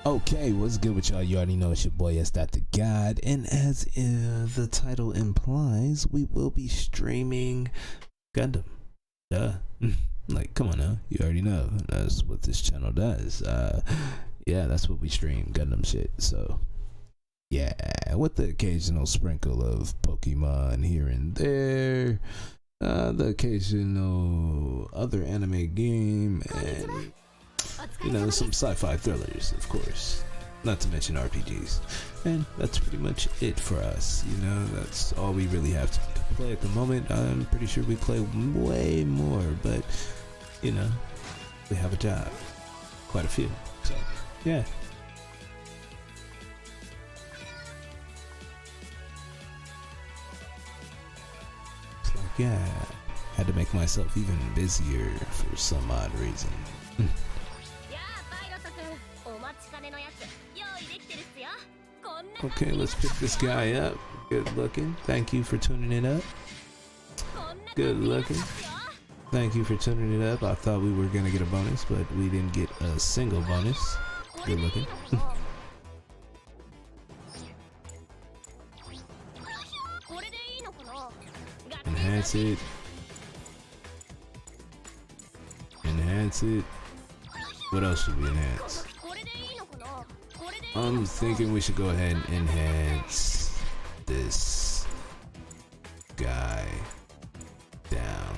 Okay, what's good with y'all? You already know it's your boy, it's that the God, and as the title implies, we will be streaming Gundam. Duh. Like, come on now, you already know that's what this channel does. Yeah, that's what we stream, Gundam shit. So yeah, with the occasional sprinkle of Pokemon here and there, the occasional other anime game, and you know, some sci-fi thrillers, of course, not to mention RPGs. And that's pretty much it for us. You know, that's all we really have to play at the moment. I'm pretty sure we play way more, but you know, we have a job, quite a few. So yeah. It's like, yeah, had to make myself even busier for some odd reason. Okay, let's pick this guy up. Good looking. Thank you for tuning it up. Good looking. Thank you for tuning it up. I thought we were gonna get a bonus, but we didn't get a single bonus. Good looking. Enhance it. Enhance it. What else should we enhance? I'm thinking we should go ahead and enhance this guy down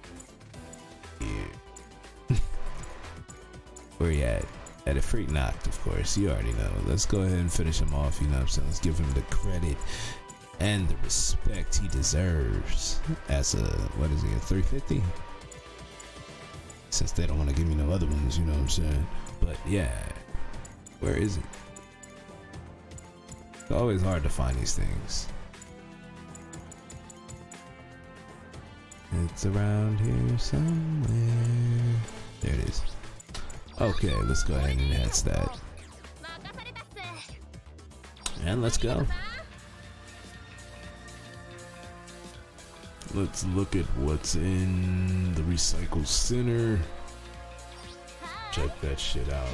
here. Where he at? At a freak knocked, of course. You already know. Let's go ahead and finish him off, you know what I'm saying? Let's give him the credit and the respect he deserves as a, what is he, a 350? Since they don't want to give me no other ones, you know what I'm saying? But yeah, where is it? It's always hard to find these things. It's around here somewhere. There it is. Okay, let's go ahead and enhance that. And let's go. Let's look at what's in the recycle center. Check that shit out.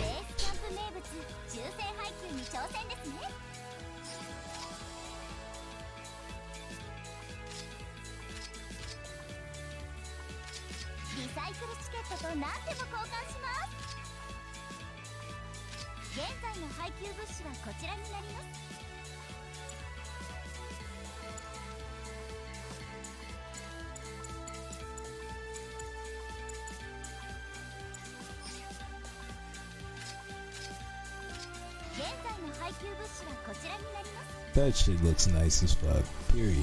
That shit looks nice as fuck, period.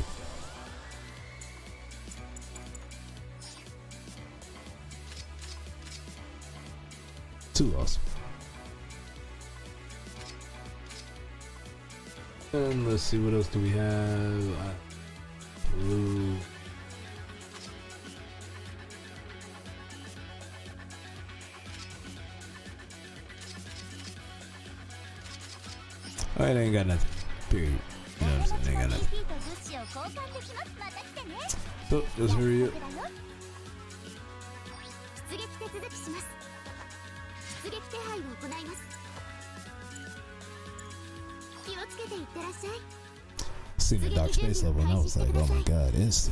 Too awesome. And let's see, what else do we have? Blue. Alright, I ain't got nothing. Period. You know what I'm saying? I ain't got nothing. So, just hurry up. Seen the dark space level and I was like, oh my god,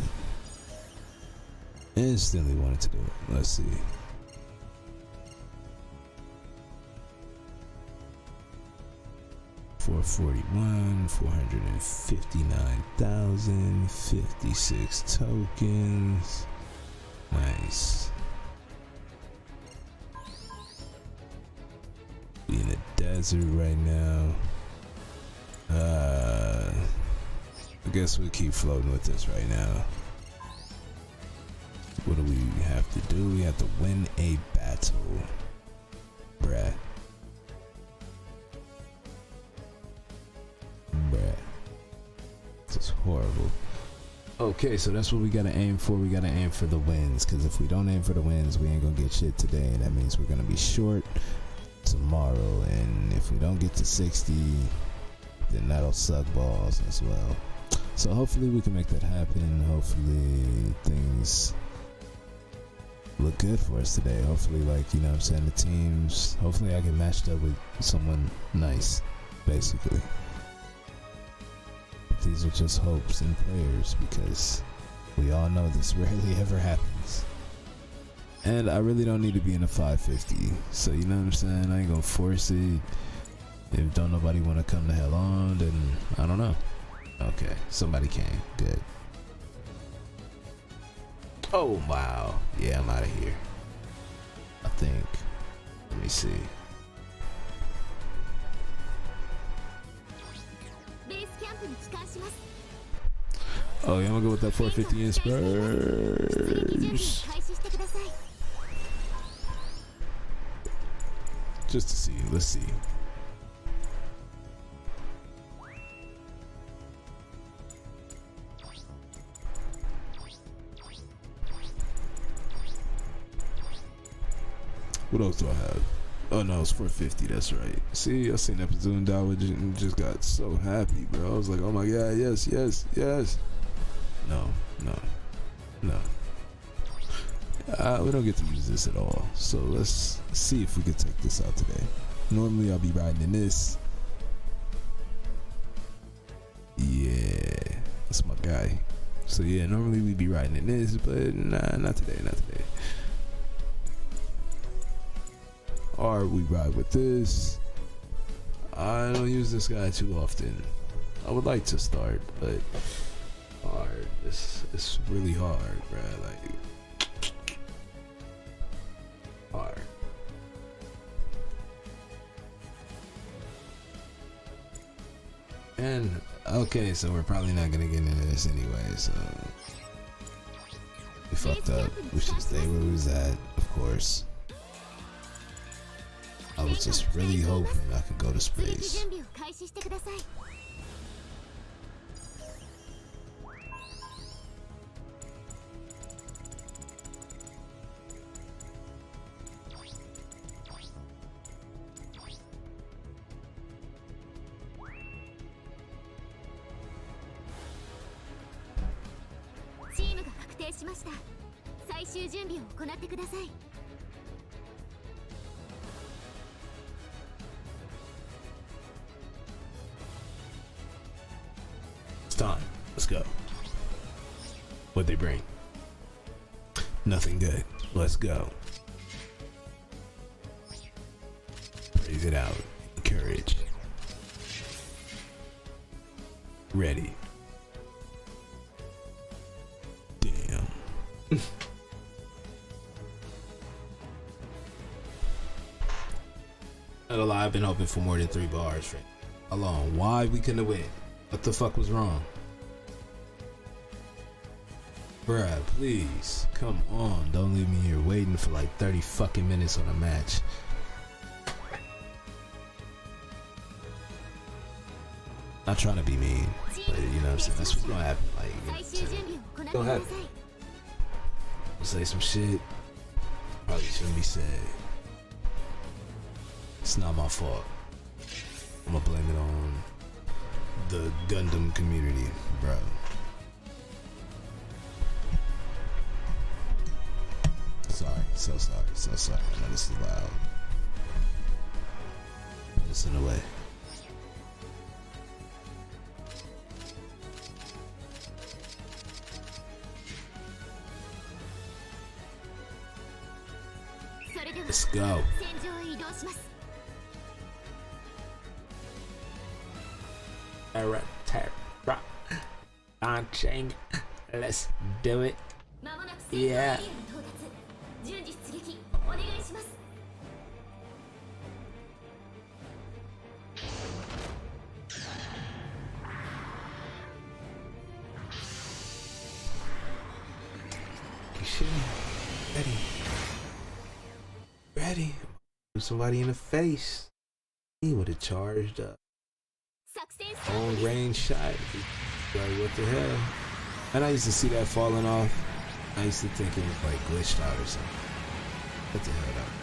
instantly wanted to do it. Let's see. $441, 459,000, 56 tokens. Nice. We in the desert right now. I guess we'll keep floating with this right now. What do we have to do? We have to win a battle. Bruh. This is horrible. Okay, so that's what we gotta aim for. We gotta aim for the wins, because if we don't aim for the wins, we ain't gonna get shit today. That means we're gonna be short tomorrow, and if we don't get to 60, then that'll suck balls as well. So hopefully we can make that happen. Hopefully things look good for us today. Hopefully, like, you know what I'm saying, the teams, hopefully I get matched up with someone nice, basically. But these are just hopes and prayers, because we all know this rarely ever happens. And I really don't need to be in a 550, so you know what I'm saying, I ain't gonna force it. If don't nobody want to come the hell on, then I don't know. Okay, somebody came, good. Oh wow, yeah, I'm out of here, I think. Let me see. Oh yeah, I'm gonna go with that 450 in Spurs. Just to see, let's see. What else do I have? Oh no, it's 450, that's right. See, I seen that Platoon Dawa and just got so happy, bro. I was like, oh my god, yes, yes, yes. No, no, no. We don't get to use this at all. So let's see if we can take this out today. Normally I'll be riding in this. Yeah, that's my guy. So yeah, normally we'd be riding in this, but nah, not today, not today. Or we ride with this. I don't use this guy too often. I would like to start, but hard. It's really hard, bruh. Like hard. And okay, so we're probably not gonna get into this anyway. So we fucked up. We should stay where we was at, of course. I was just really hoping I could go to space. It's time. Let's go. What'd they bring? Nothing good. Let's go. Praise it out. Courage. Ready. Damn. Not a lie, I've been hoping for more than 3 bars for how long? Why we couldn't win? What the fuck was wrong? Bruh, please. Come on. Don't leave me here waiting for like 30 fucking minutes on a match. Not trying to be mean, but you know what I'm saying? That's what's gonna happen. Like, you know what I'm gonna happen. I'll say some shit probably shouldn't be said. It's not my fault. I'm gonna blame it on the Gundam community, bro. Sorry, so sorry, so sorry. I know this is loud. Listen away. Let's go. Launching. Let's do it. Yeah. Ready. Somebody in the face. He would have charged up. Long range shot. Like, what the hell? And I used to see that falling off. I used to think it was like glitched out or something. What the hell up?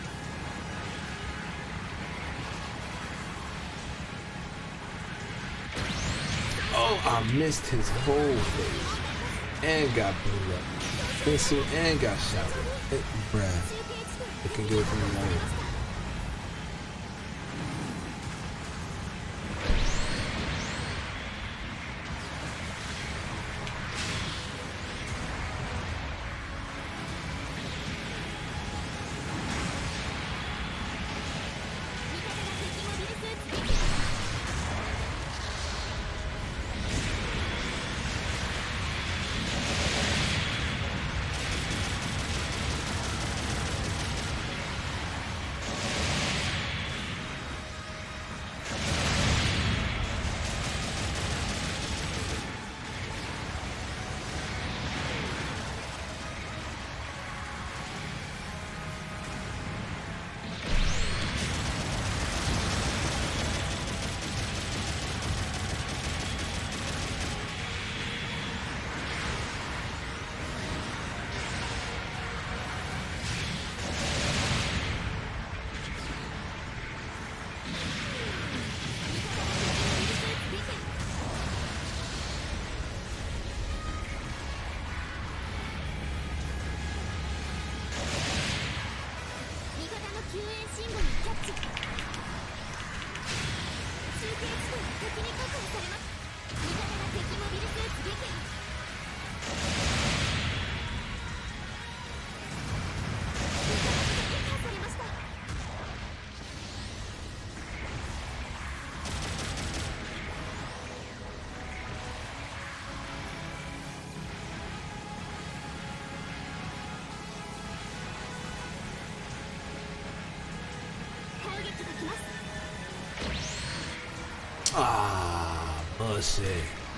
Oh, I missed his whole face. And got blew up. Missile and got shot. Bruh. Looking good from the right. Ah, bullshit.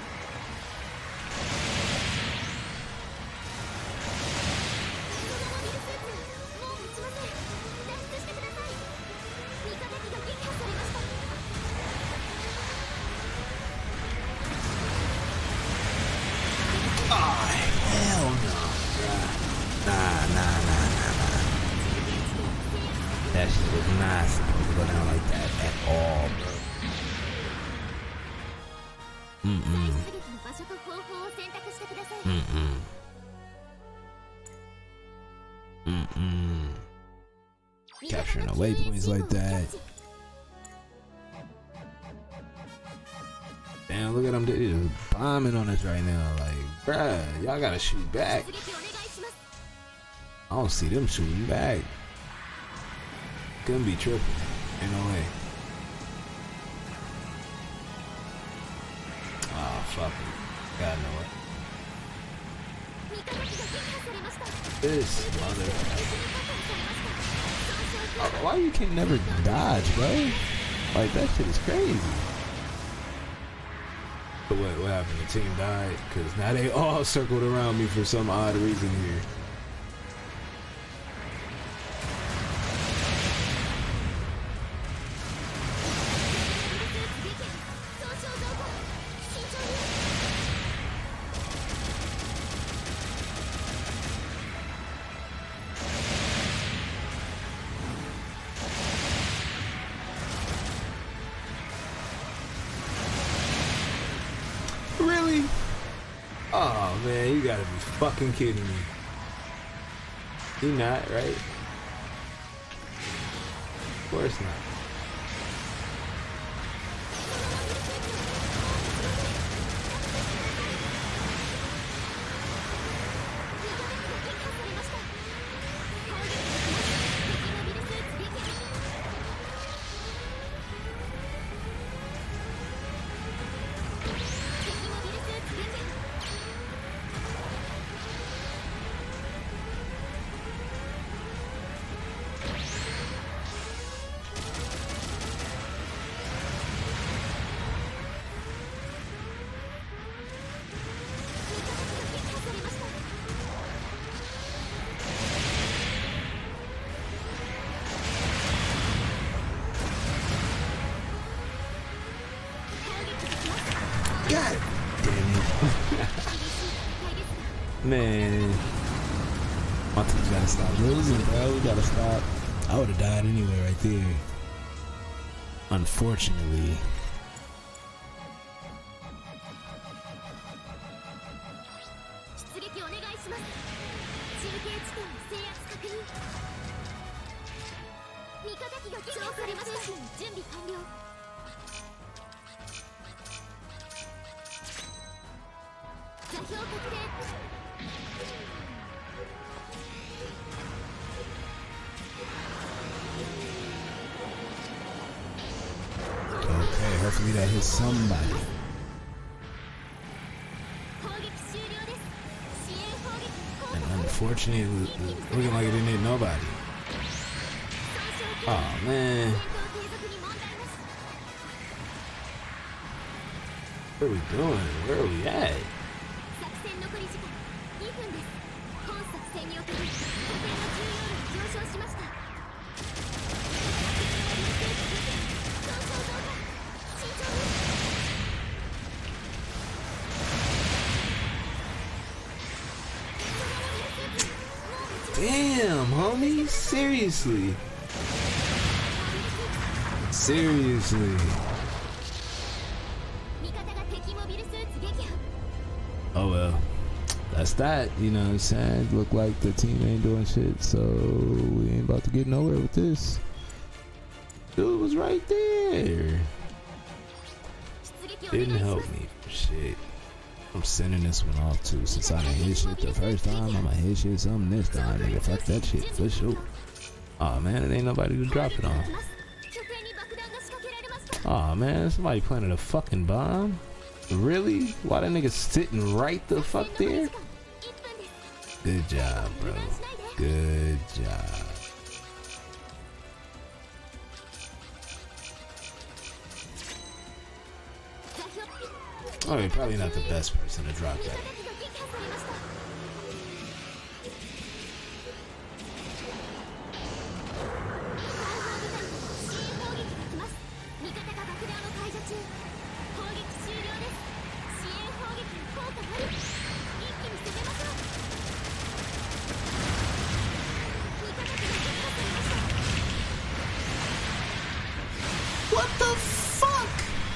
That shit was not supposed to go down like that at all, bro. Capturing away points like that. Damn, look at them. They're just bombing on us right now. Like, bruh, y'all gotta shoot back. I don't see them shooting back. Couldn't be tripping. Ain't no way. Oh, fuck it. God know it. This mother. Oh, why you can't never dodge, bro? Like, that shit is crazy. But what happened? The team died? Because now they all circled around me for some odd reason here. Really? Oh man, you gotta be fucking kidding me. You not, right? Of course not. God damn it. Man. My team's gotta stop losing, bro. We gotta stop. I would have died anyway right there. Unfortunately. Okay, hopefully that hits somebody. And unfortunately, looking like it didn't hit nobody. Oh man. What are we doing? Where are we at? Damn, homie, seriously. Seriously. Oh well, that's that, you know what I'm saying? Look like the team ain't doing shit, so we ain't about to get nowhere with this. Dude was right there. Didn't help me for shit. I'm sending this one off too. Since I didn't hit shit the first time, I'ma hit shit something this time, nigga. Fuck that shit for sure. Aw man, it ain't nobody to drop it on. Aw man, somebody planted a fucking bomb? Really? Why that nigga sitting right the fuck there? Good job, bro. Good job. Oh, you're probably not the best person to drop that. What the fuck?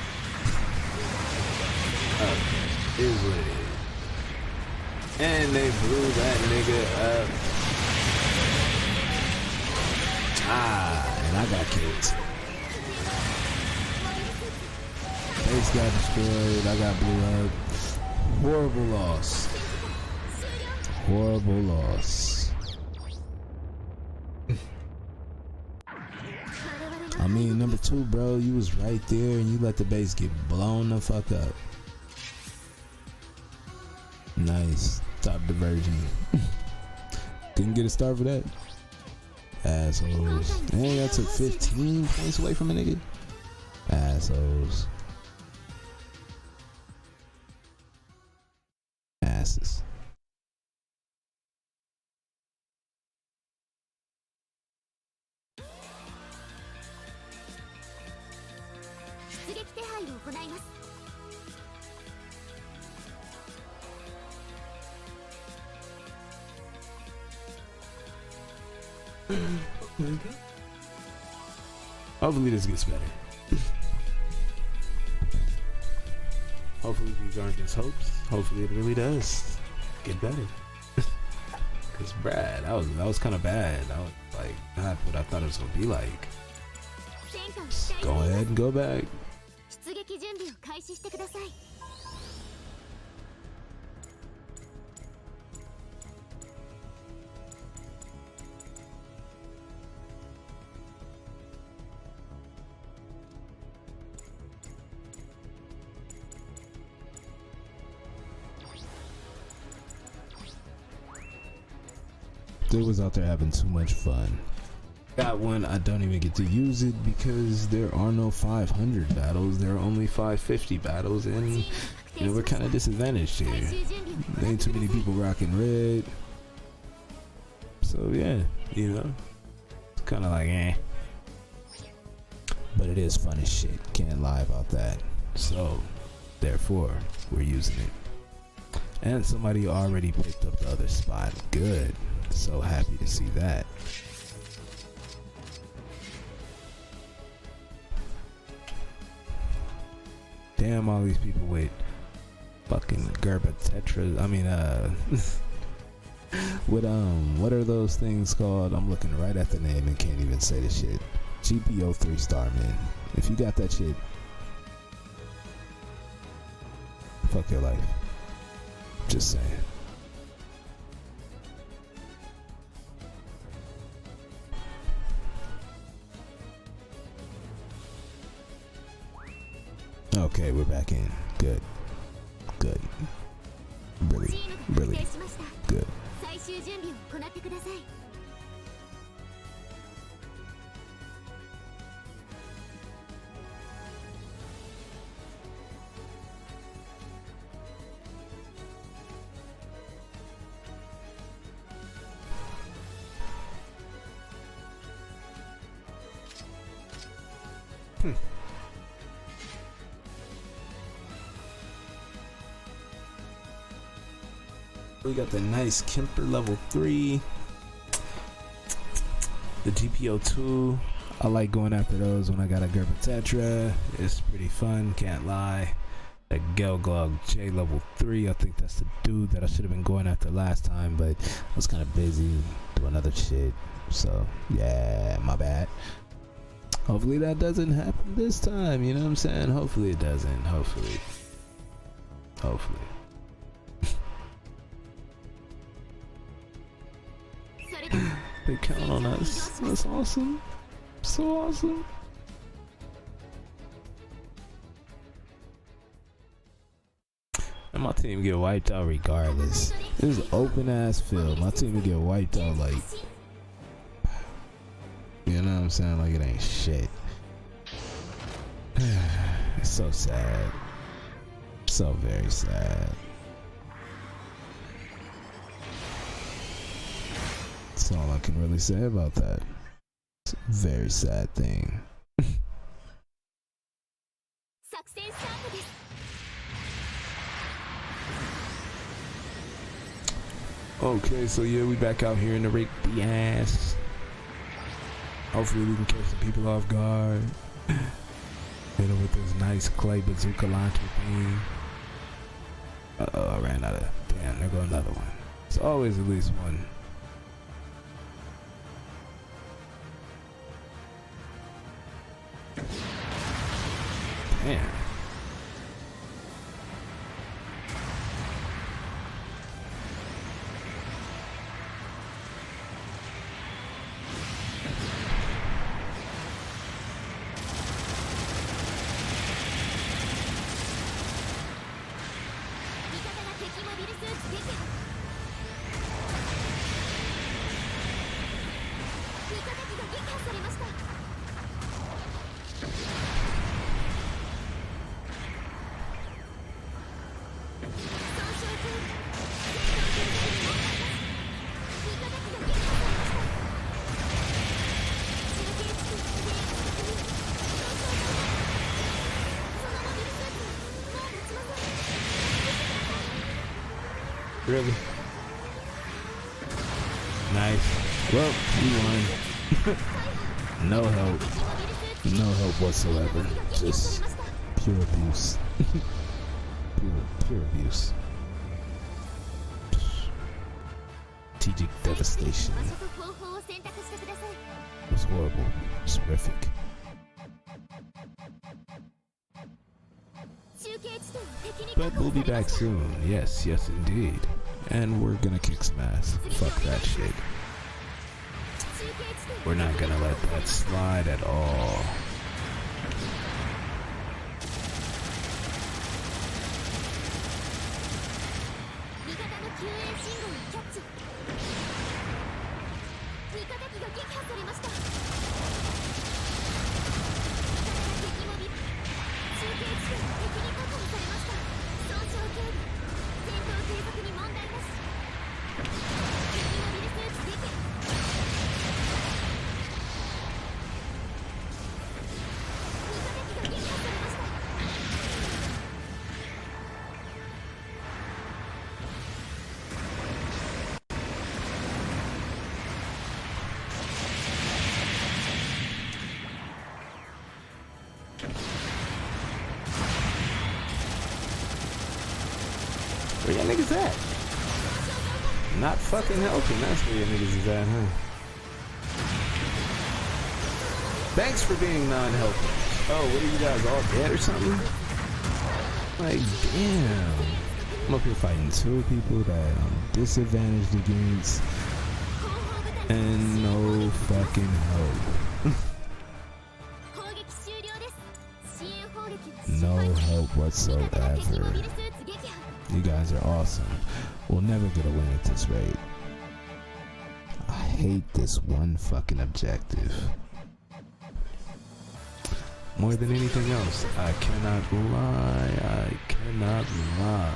Okay, is what it is. And they blew that nigga up. Ah, and I got killed. Base got destroyed, I got blew up. Horrible loss. Horrible loss. I mean, number 2, bro, you was right there and you let the base get blown the fuck up. Nice. Top diversion. Couldn't get a star for that. Assholes. Dang, I took 15 points away from a nigga. Assholes. Asses. Hopefully this gets better. Hopefully these aren't just hopes. Hopefully it really does get better. Cause Brad, that was kind of bad. I was like, not what I thought it was gonna be like. Just go ahead and go back. Dude was out there having too much fun. Got one, I don't even get to use it because there are no 500 battles. There are only 550 battles, and you know we're kind of disadvantaged here. There ain't too many people rocking red, so yeah, you know, it's kind of like eh. But it is fun as shit. Can't lie about that. So therefore, we're using it. And somebody already picked up the other spot. Good. So happy to see that. Damn, all these people with fucking Gerba Tetra. I mean, with what are those things called? I'm looking right at the name and can't even say the shit. GPO 3-star, man. If you got that shit, fuck your life. Just saying. Okay, we're back in. Good. Good. Really, really good. We got the nice Kemper level 3, the GPO 2. I like going after those when I got a Gerber Tetra. It's pretty fun, can't lie. The Gelglog J level 3, I think that's the dude that I should have been going after last time, but I was kind of busy doing other shit. So yeah, my bad. Hopefully that doesn't happen this time, you know what I'm saying? Hopefully it doesn't. Hopefully. They count on us. That's awesome. So awesome. And my team get wiped out regardless. This is open ass field. My team would get wiped out like, you know what I'm saying? Like it ain't shit. It's so sad. So very sad. That's all I can really say about that. It's a very sad thing. Okay, so yeah, we back out here in the rake the ass. Hopefully we can catch the people off guard. Hit them with this nice clay bazooka launcher thing. Uh-oh, I ran out of... Damn, there go another one. It's always at least one. Damn. Really? Nice. Well, we won. No help. No help whatsoever. Just pure abuse. pure abuse. Strategic devastation. It was horrible. It was horrific. But we'll be back soon. Yes, yes indeed. And we're gonna kick some ass. Fuck that shit. We're not gonna let that slide at all. Where y'all niggas at? Not fucking helping. That's where y'all niggas is at, huh? Thanks for being non-helpful. Oh, what are you guys all dead or something? Like, damn. I'm up here fighting two people that I'm disadvantaged against. And no fucking help. No help whatsoever. You guys are awesome. We'll never get a win at this rate. I hate this one fucking objective. More than anything else, I cannot lie. I cannot lie.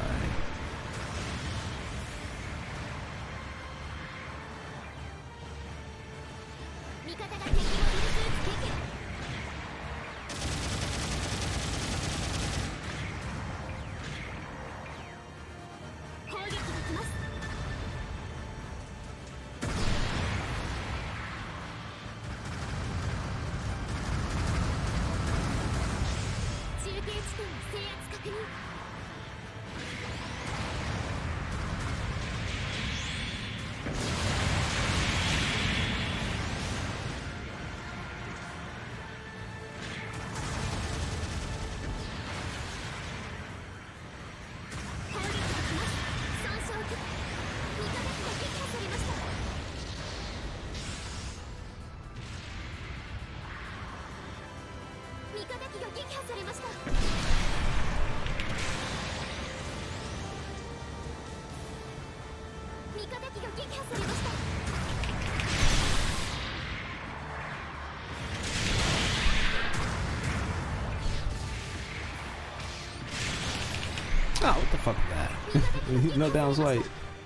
Oh, what the fuck is that? No down swipe.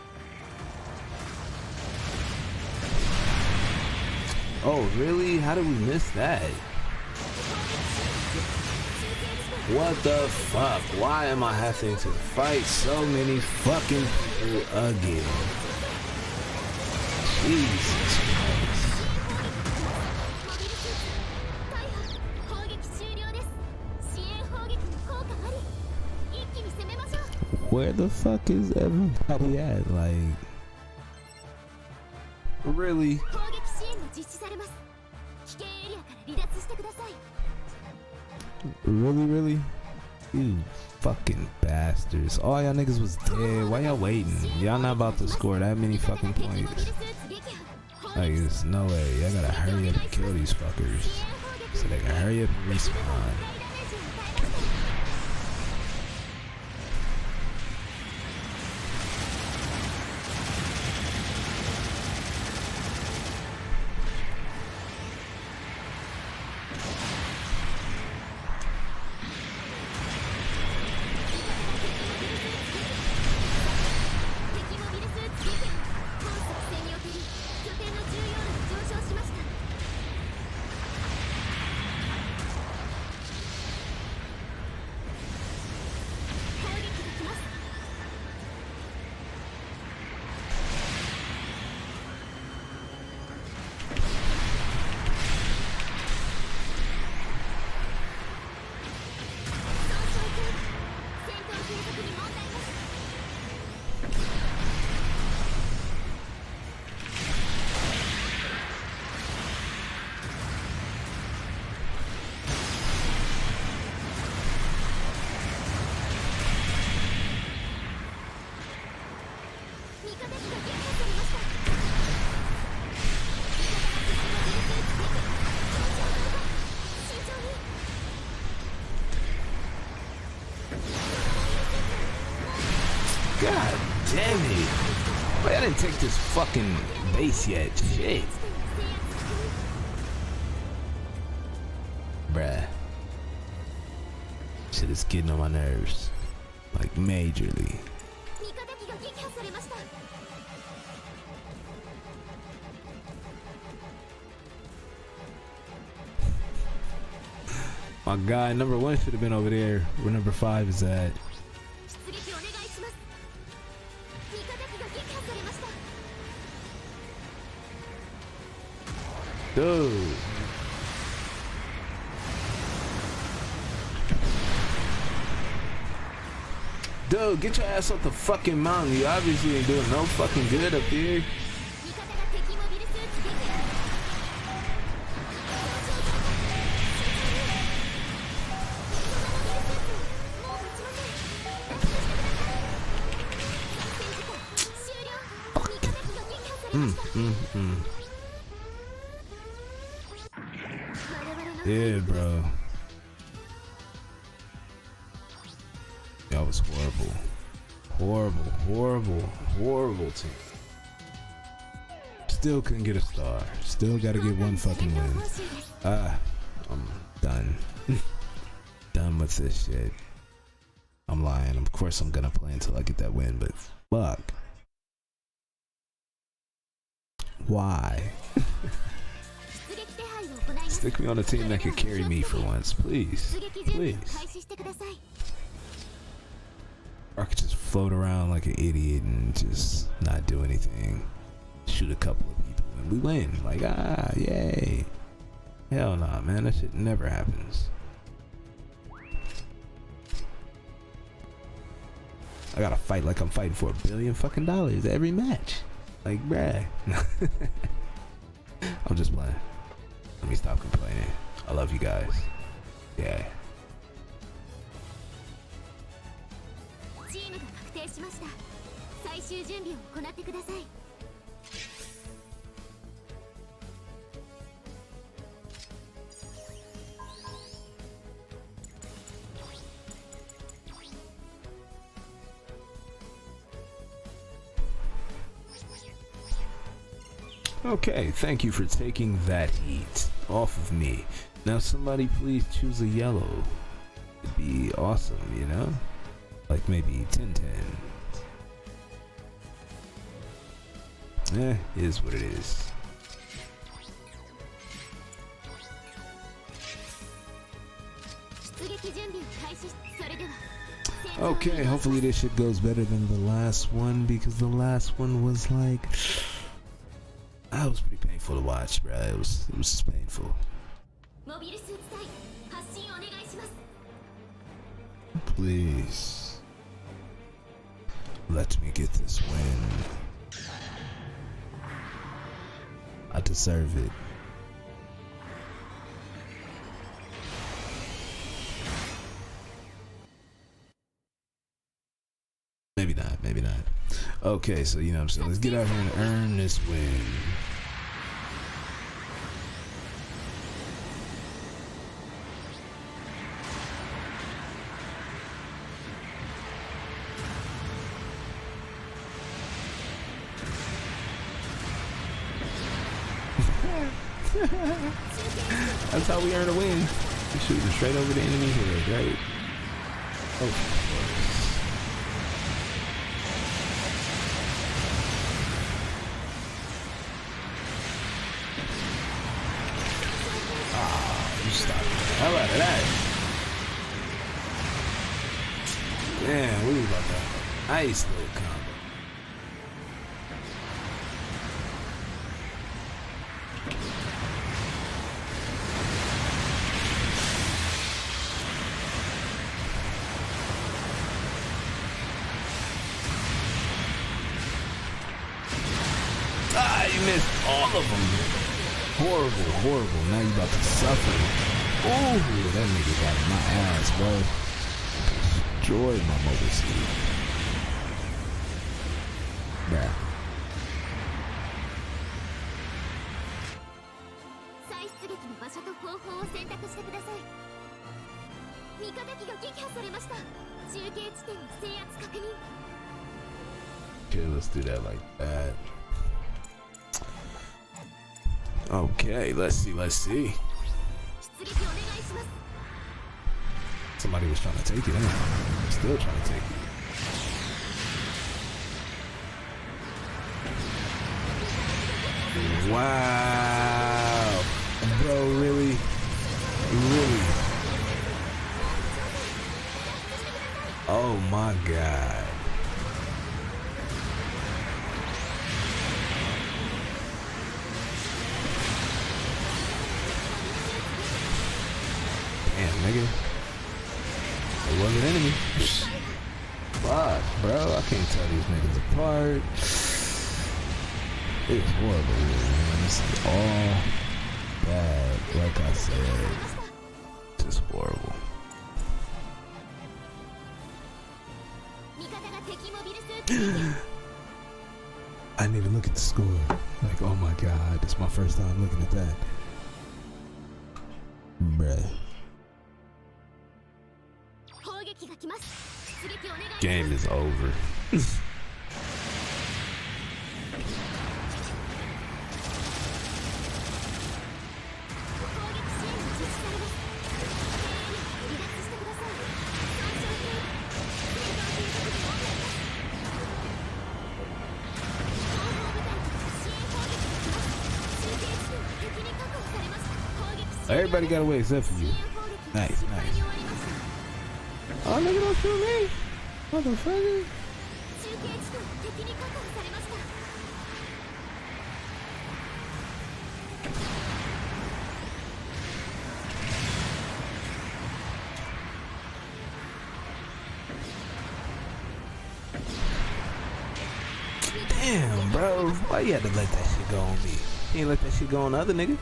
Oh, really? How did we miss that? What the fuck? Why am I having to fight so many fucking people again? Jesus Christ. Where the fuck is everybody at? Like, really? Really? You fucking bastards. All y'all niggas was dead. Why y'all waiting? Y'all not about to score that many fucking points. Like, there's no way. Y'all gotta hurry up and kill these fuckers so they can hurry up and respawn. God damn it. Wait, I didn't take this fucking base yet. Shit. Bruh. Shit is getting on my nerves. Like, majorly. My God, number 1 should have been over there where number 5 is at. Dude. Dude, get your ass up the fucking mountain. You obviously ain't doing no fucking good up here. Yeah, bro. That was horrible. Horrible team. Still couldn't get a star. Still gotta get one fucking win. I'm done. Done with this shit. I'm lying. Of course I'm gonna play until I get that win, but fuck. Why? Stick me on a team that could carry me for once, please. Please. Or I could just float around like an idiot and just not do anything. Shoot a couple of people and we win. Like, yay. Hell nah, man. That shit never happens. I gotta fight like I'm fighting for $1 billion fucking every match. Like, bruh. I'm just playing. Let me stop complaining. I love you guys. Yeah. Okay, thank you for taking that heat off of me. Now somebody please choose a yellow. It'd be awesome, you know? Like maybe 10-10. Is what it is. Okay, hopefully this shit goes better than the last one, because the last one was like... That was pretty painful to watch, bro. It was just painful. Please. Let me get this win. I deserve it. Maybe not, maybe not. Okay, so you know what I'm saying, let's get out here and earn this win. That's how we earn a win. We're shooting straight over the enemy head, right? Oh, of course. You stop it. How about that? Damn, we was about that nice little combo. You missed all of them. Horrible. Now you about to suffer. Ooh, that nigga got in my ass, bro. Destroyed my mobile suit. Bruh. Okay, let's do that like that. Okay, let's see. Somebody was trying to take it, still trying to take it. Wow. Bro, really? Oh my God. Damn, nigga. It was an enemy. Fuck, bro. I can't tell these niggas apart. It's horrible, man. This is all bad. Like I said, just horrible. I didn't even look at the score. Like, oh my god, it's my first time looking at that. Bruh. Game is over. Everybody got away except for you. Nice, nice. Oh, nigga, don't shoot me. Motherfucker. Damn, bro. Why you had to let that shit go on me? You ain't let that shit go on the other nigga.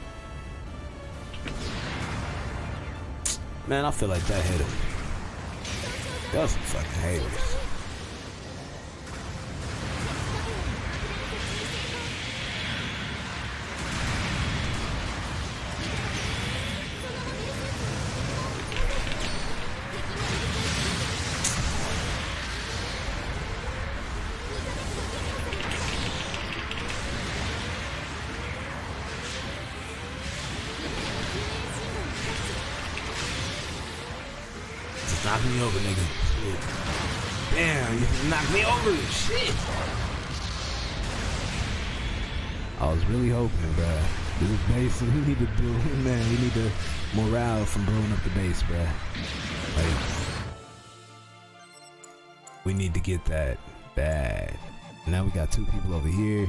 Man, I feel like that hit him. Y'all some fucking haters. Knock me over, nigga. Shit. Damn, you knocked me over. Shit. I was really hoping, bruh. This base, we need to do, man, we need the morale from blowing up the base, bruh. Like, we need to get that bad. Now we got 2 people over here.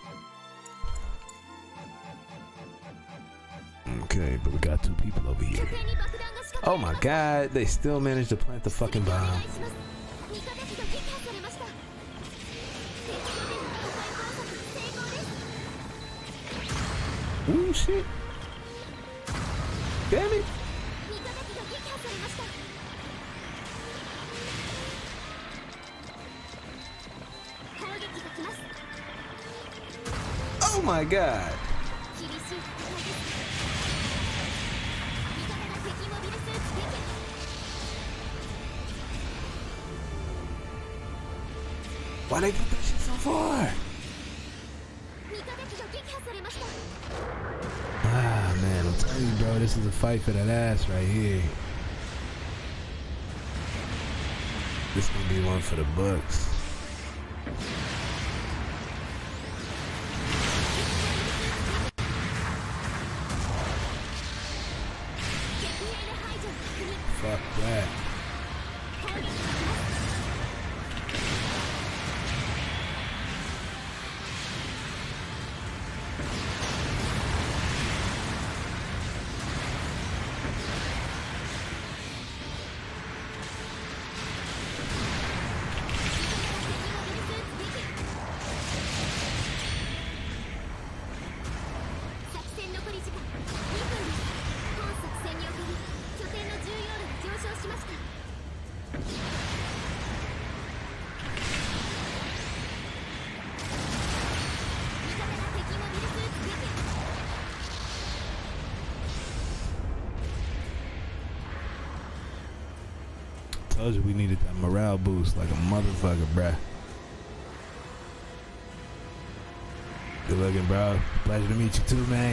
Okay, but we got 2 people over here. Oh my god, they still managed to plant the fucking bomb. Ooh, shit. Damn it. Oh my god. Why they put that shit so far? Ah, man, I'm telling you, bro, this is a fight for that ass right here. This gonna be one for the books. Fuck that. Told you we needed that morale boost like a motherfucker, bruh. Good looking, bro. Pleasure to meet you too, man.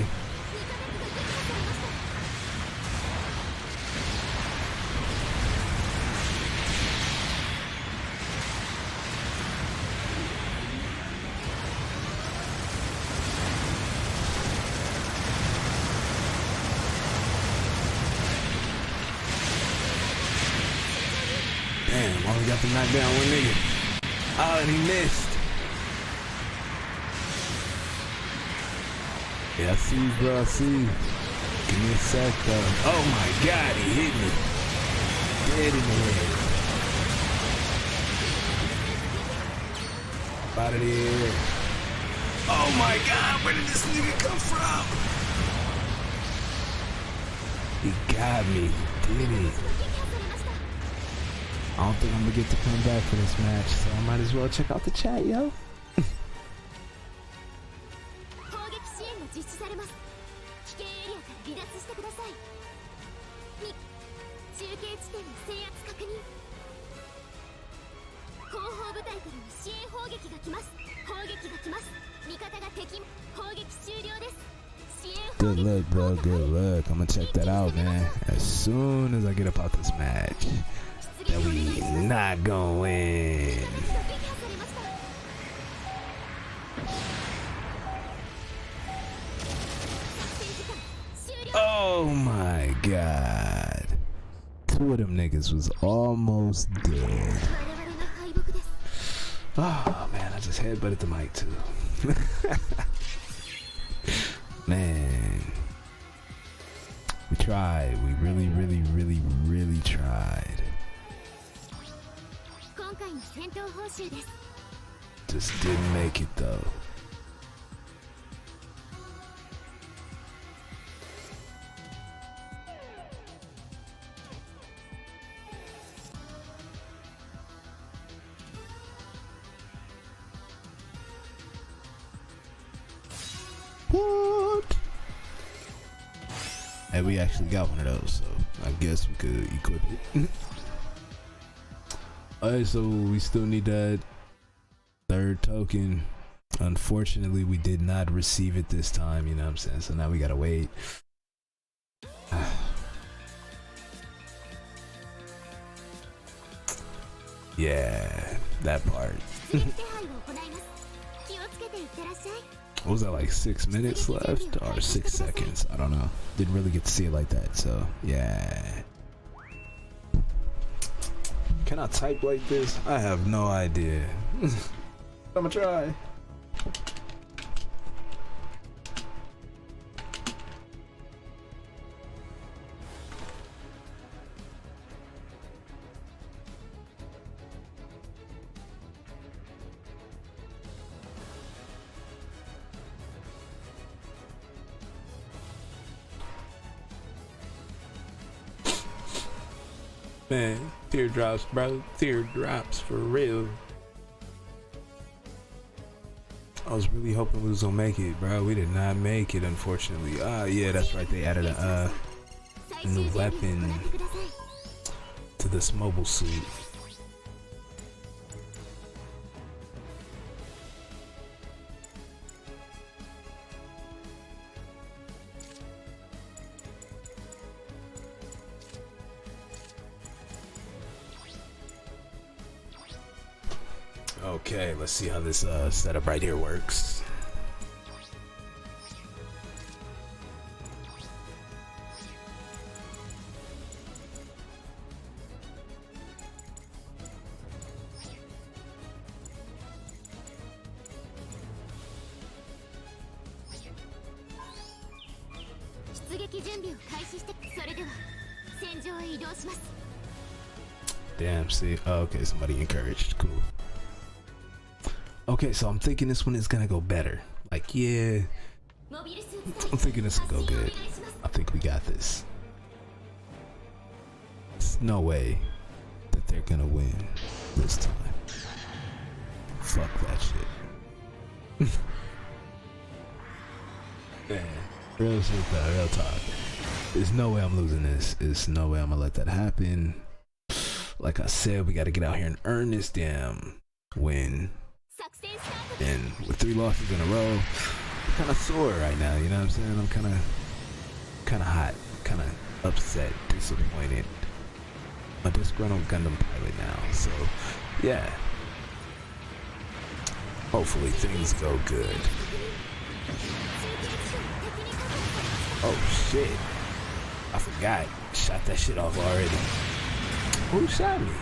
Damn, only got to knock down one nigga. Oh, and he missed. Yeah, I see you, bro. I see you. Give me a sec, though. Oh my god, he hit me. Dead in the head. Out of here. Oh my god, where did this nigga come from? He got me. He did it. I don't think I'm gonna get to come back for this match, so I might as well check out the chat, yo. Good luck, bro. Good luck. I'm gonna check that out, man. As soon as I get up out this match, that we not gonna win. Oh my god. Two of them niggas was almost dead. Oh man, I just headbutted the mic too. Man. We tried. We really tried. Just didn't make it though. What? And we actually got one of those, so I guess we could equip it. Alright, so we still need that third token. Unfortunately, we did not receive it this time, you know what I'm saying? So now we gotta wait. Yeah, that part. What was that, like 6 minutes left or 6 seconds? I don't know. Didn't really get to see it like that, so yeah. Can I type like this? I have no idea. I'ma try. Man, teardrops, bro. Teardrops for real. I was really hoping we was gonna make it, bro. We did not make it, unfortunately. Yeah, that's right. They added a new weapon to this mobile suit. Okay, let's see how this setup right here works. Damn, see, oh, okay, somebody encouraged, cool. Okay, so I'm thinking this one is gonna go better. Like, yeah, I'm thinking this will go good. I think we got this. There's no way that they're gonna win this time. Fuck that shit. Man, real shit though, real talk. There's no way I'm losing this. There's no way I'm gonna let that happen. Like I said, we gotta get out here and earn this damn win. And with 3 losses in a row, I'm kind of sore right now, you know what I'm saying? I'm kind of hot, kind of upset, disappointed. A disgruntled Gundam pilot now, so yeah. Hopefully things go good. Oh shit. I forgot. Shot that shit off already. Who shot me?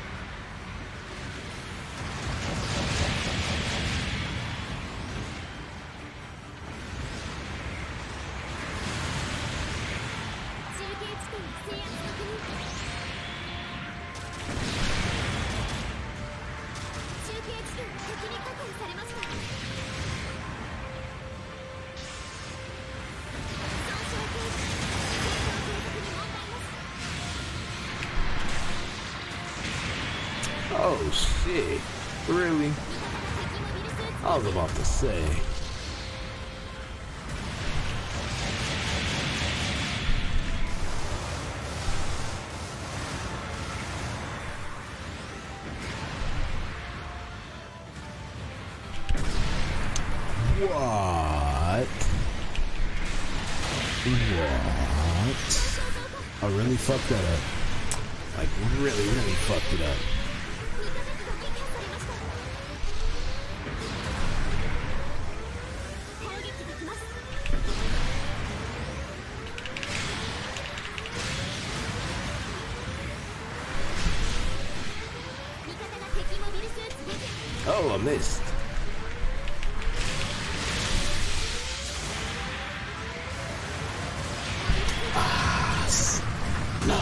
Oh shit, really? I was about to say. What? What? I really fucked that up. Like, really fucked it up. Oh, I missed. No.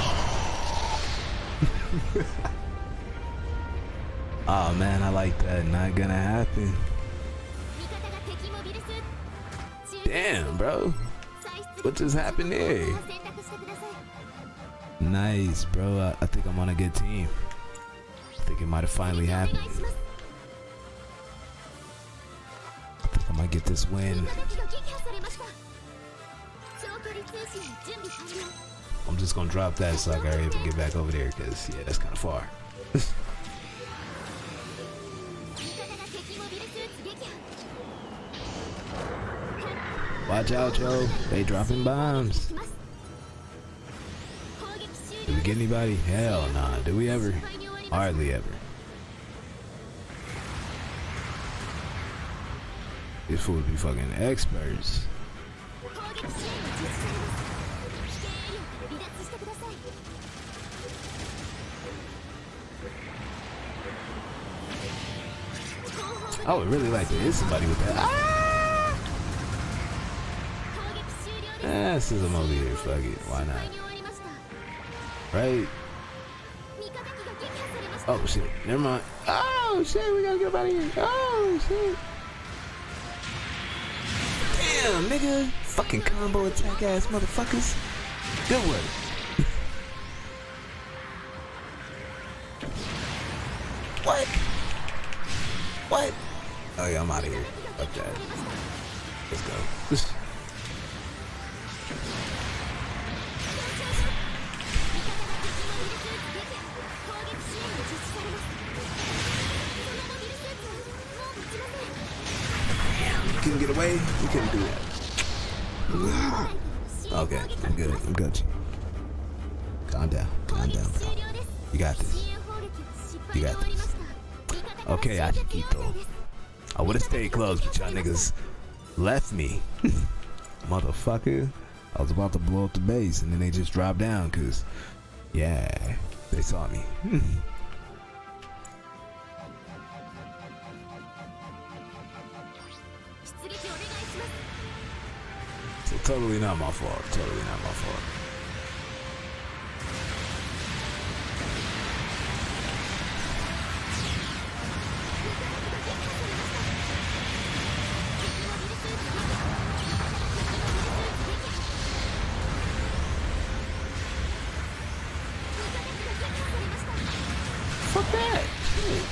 Oh man, I like that. Not gonna happen. Damn, bro. What just happened there? Nice, bro. I think I'm on a good team. I think it might have finally happened. I think I might get this win. I'm just gonna drop that so I can hurry up and get back over there, because yeah, that's kind of far. Watch out, Joe. They dropping bombs. Do we get anybody? Hell nah. Do we ever? Hardly ever. These fools be fucking experts. I would really like to hit somebody with that. Ah! Since I'm over here, fuck it. Why not? Right? Oh shit. Never mind. Oh shit, we gotta get up out of here. Oh shit. Damn, nigga. Fucking combo attack ass motherfuckers. Good work. What? What? Oh yeah, I'm out of here. Fuck that. Let's go. We couldn't get away. We couldn't do that. Okay, I'm good. I'm good. Calm down. Calm down, bro. You got this. You got this. Okay, I should keep though. I would have stayed close, but y'all niggas left me. Motherfucker. I was about to blow up the base and then they just dropped down because, yeah, they saw me. So totally not my fault. Totally not my fault. Fuck that. Shit.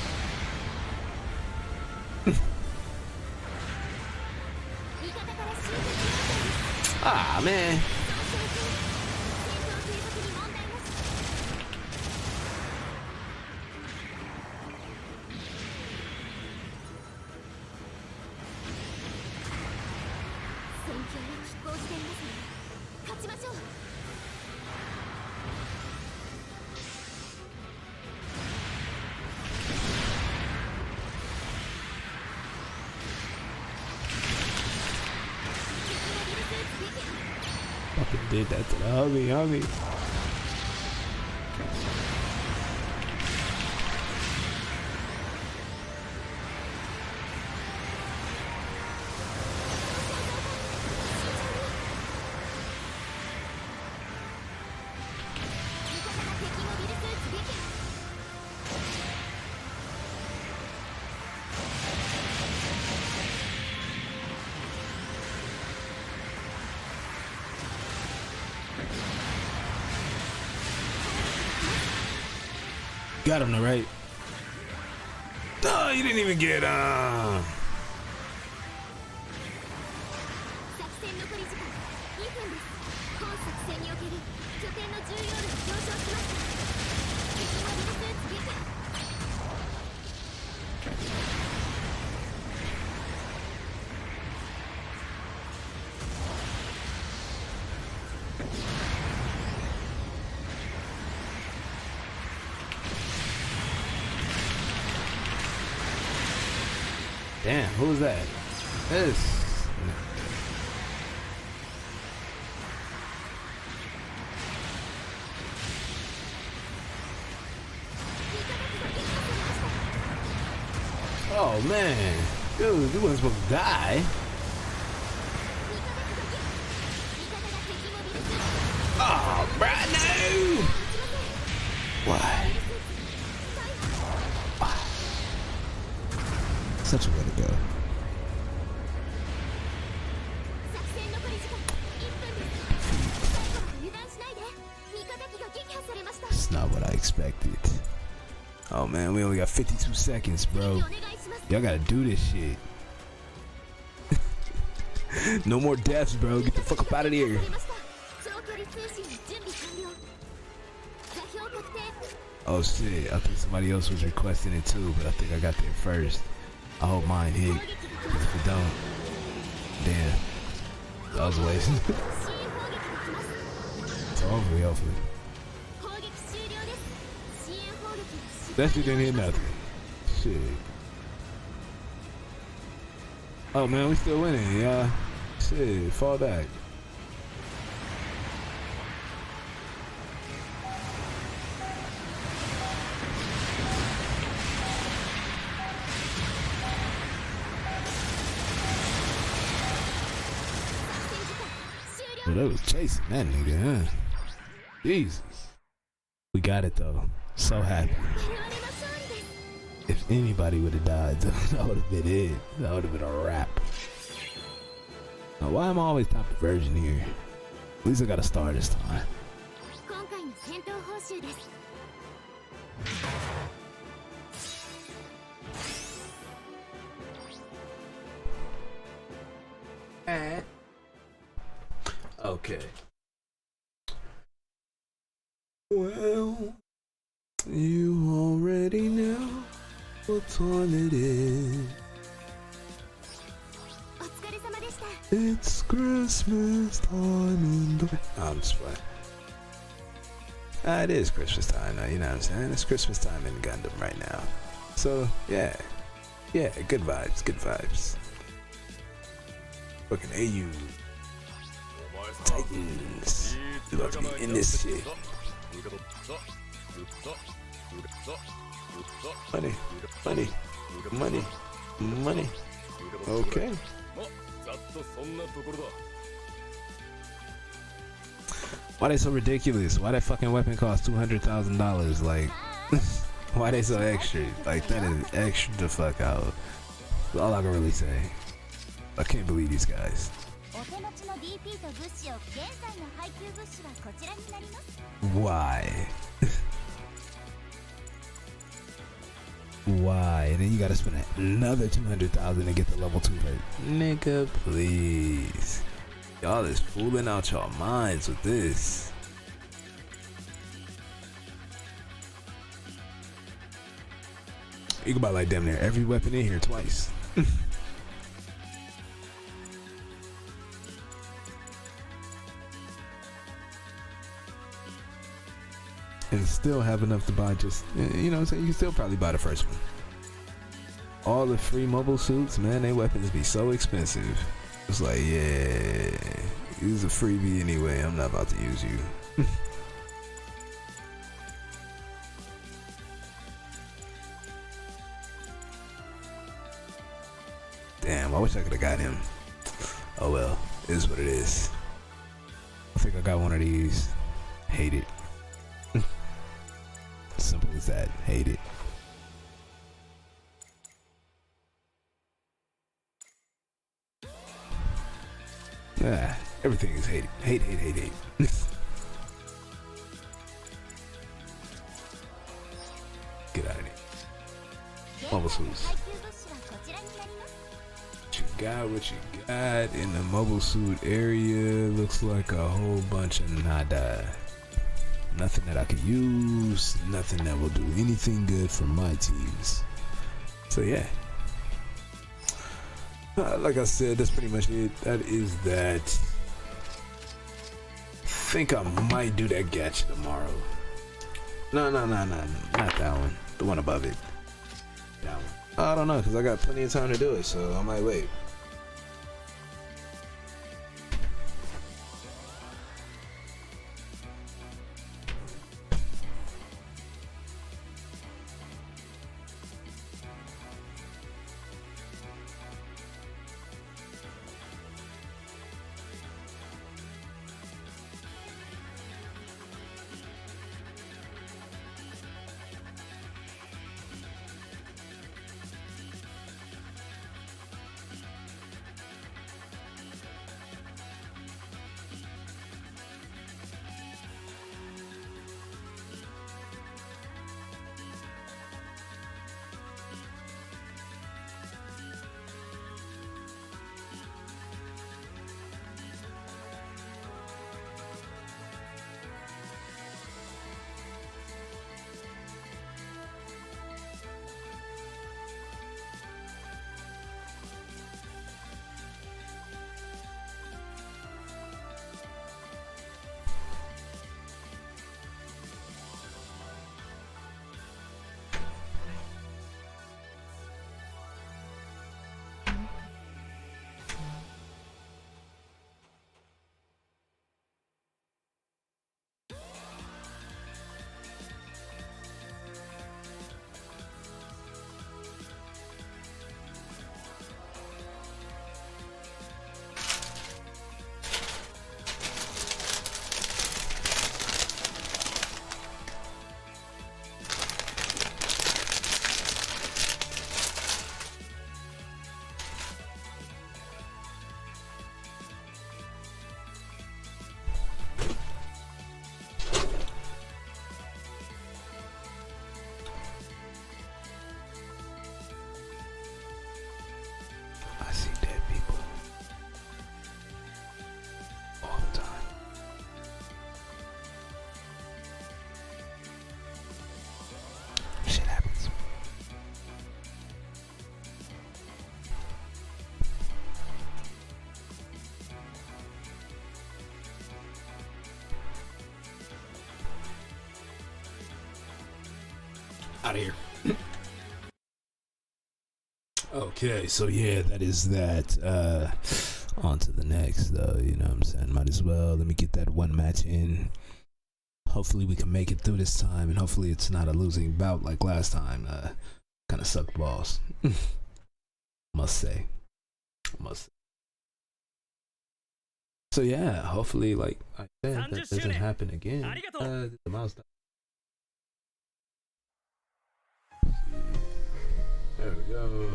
Ah, man. Fucking did that to the homie. Got him though, right? Oh, you didn't even get him. Damn, who was that? This. Oh man, dude, you wasn't supposed to die. Oh, bruh, no! Why? Why? Such a way to go. It's not what I expected. Oh man, we only got 52 seconds, bro. Y'all gotta do this shit. No more deaths, bro. Get the fuck up out of here. Oh shit, I think somebody else was requesting it too, but I think I got there first. I hope mine hit. If it don't, damn. That was a waste. So hopefully. That shit didn't hit nothing. Shit. Oh man, we still winning, yeah. Shit, fall back. Well, they was chasing that nigga, huh? Jesus. We got it though. So happy. If anybody would have died, that would have been it. That would have been a wrap. Now, why am I always top the version here? At least I got a star this time. Okay. Well, you already know what time it is. It's Christmas time in the... Oh, I'm just playing. It is Christmas time now, you know what I'm saying? It's Christmas time in Gundam right now. So, yeah. Yeah, good vibes, good vibes. Fucking AU. Titans. You about to be in this shit. Money, money, money, money. Okay. Why they so ridiculous? Why that fucking weapon cost $200,000? Like, why they so extra? Like, that is extra the fuck out. That's all I can really say. I can't believe these guys. Why? Why? And then you gotta spend another $200,000 to get the level 2 rate. Nigga, please. Y'all is fooling out y'all minds with this. You can buy like damn near every weapon in here twice. And still have enough to buy just, you know what I'm saying? You can still probably buy the first one. All the free mobile suits, man, they weapons be so expensive. It's like, yeah, use a freebie anyway. I'm not about to use you. Damn, I wish I could have got him. Oh well, it is what it is. I think I got one of these. Hate it. Simple as that. Hate it. Ah, everything is hate. Hate, hate, hate, hate. Get out of here. Mobile suits. What you got in the mobile suit area looks like a whole bunch of nada. Nothing that I can use, nothing that will do anything good for my teams. So yeah. Like I said, that's pretty much it. That is that. think I might do that gacha tomorrow. No, not that one. The one above it. That one. I don't know, because I got plenty of time to do it, so I might wait. Out of here. Okay, so yeah, that is that. On to the next, though. You know what I'm saying? Might as well. Let me get that one match in. Hopefully we can make it through this time, and hopefully it's not a losing bout like last time. Kind of sucked balls. Must say. So yeah, hopefully, like I said, that doesn't happen again. The milestone. There we go.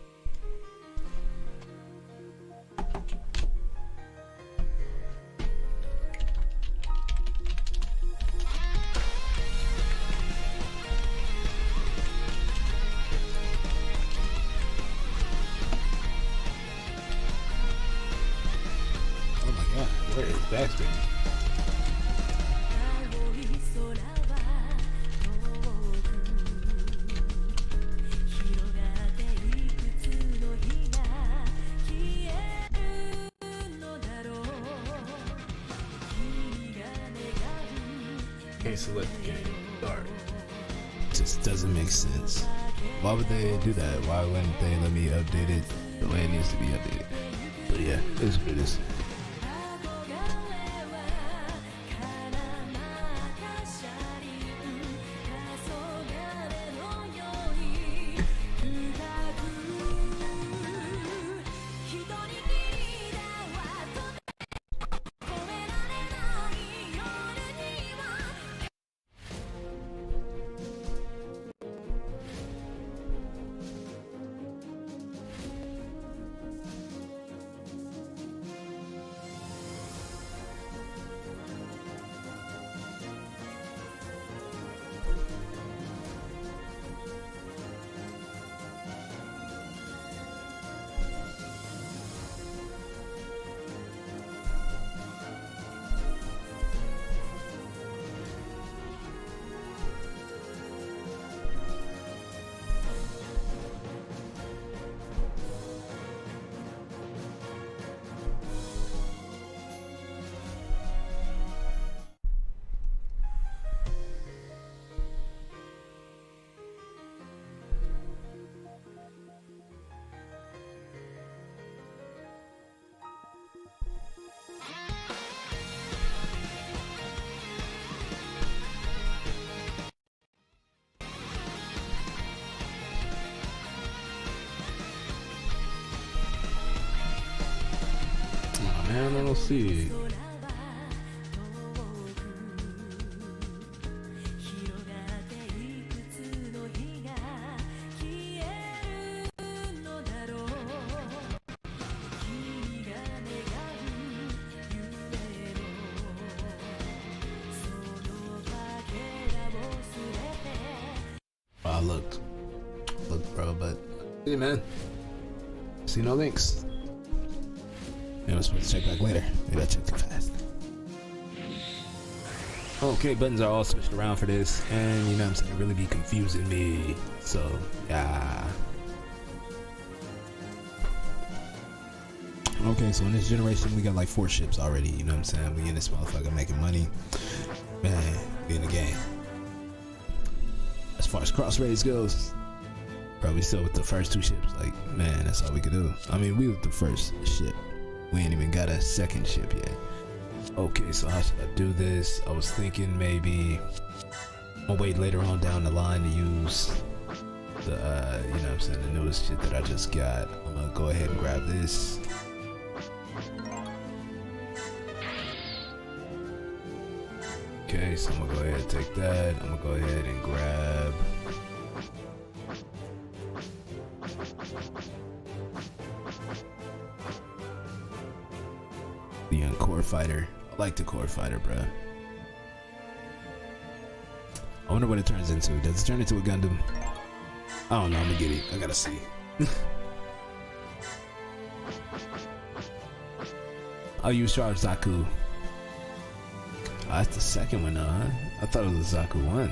Oh my god, where is Baxter? Can't select the game. Sorry. Just doesn't make sense. Why would they do that? Why wouldn't they let me update it the way it needs to be updated? But yeah, it's what it is. hand, I don't see it. Oh, look, bro, but hey, man, see no links. I was supposed to check back later. Maybe I checked too fast. Okay, buttons are all switched around for this, and you know what I'm saying, it really be confusing me. So, yeah. Okay, so in this generation, we got like 4 ships already. You know what I'm saying? We in this motherfucker making money. Man, we in the game. As far as cross raids goes, probably still with the first 2 ships. Like, man, that's all we could do. I mean, we with the first ship. We ain't even got a second ship yet. Okay, so how should I do this? I was thinking maybe I'll wait later on down the line to use the, you know what I'm saying, the newest shit that I just got. I'm gonna go ahead and grab this. Okay, so I'm gonna go ahead and take that. I'm gonna go ahead and grab the core fighter. I like the core fighter, bruh. I wonder what it turns into. Does it turn into a Gundam? I don't know. I'm gonna get it. I gotta see. I'll use Charge Zaku. Oh, that's the second one, though, huh? I thought it was the Zaku 1.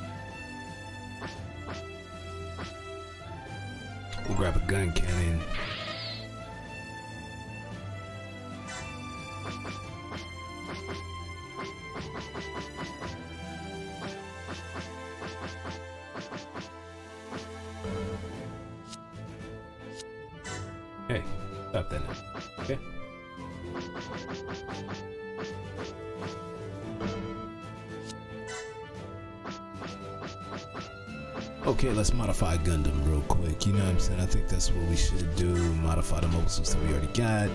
We'll grab a gun cannon. Hey, stop that now. Okay. Okay, let's modify Gundam real quick. You know what I'm saying? I think that's what we should do. Modify the mobile system we already got.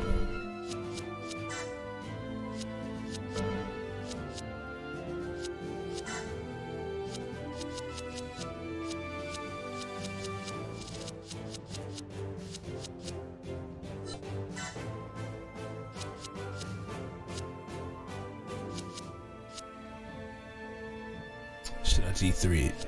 Should I G3 it?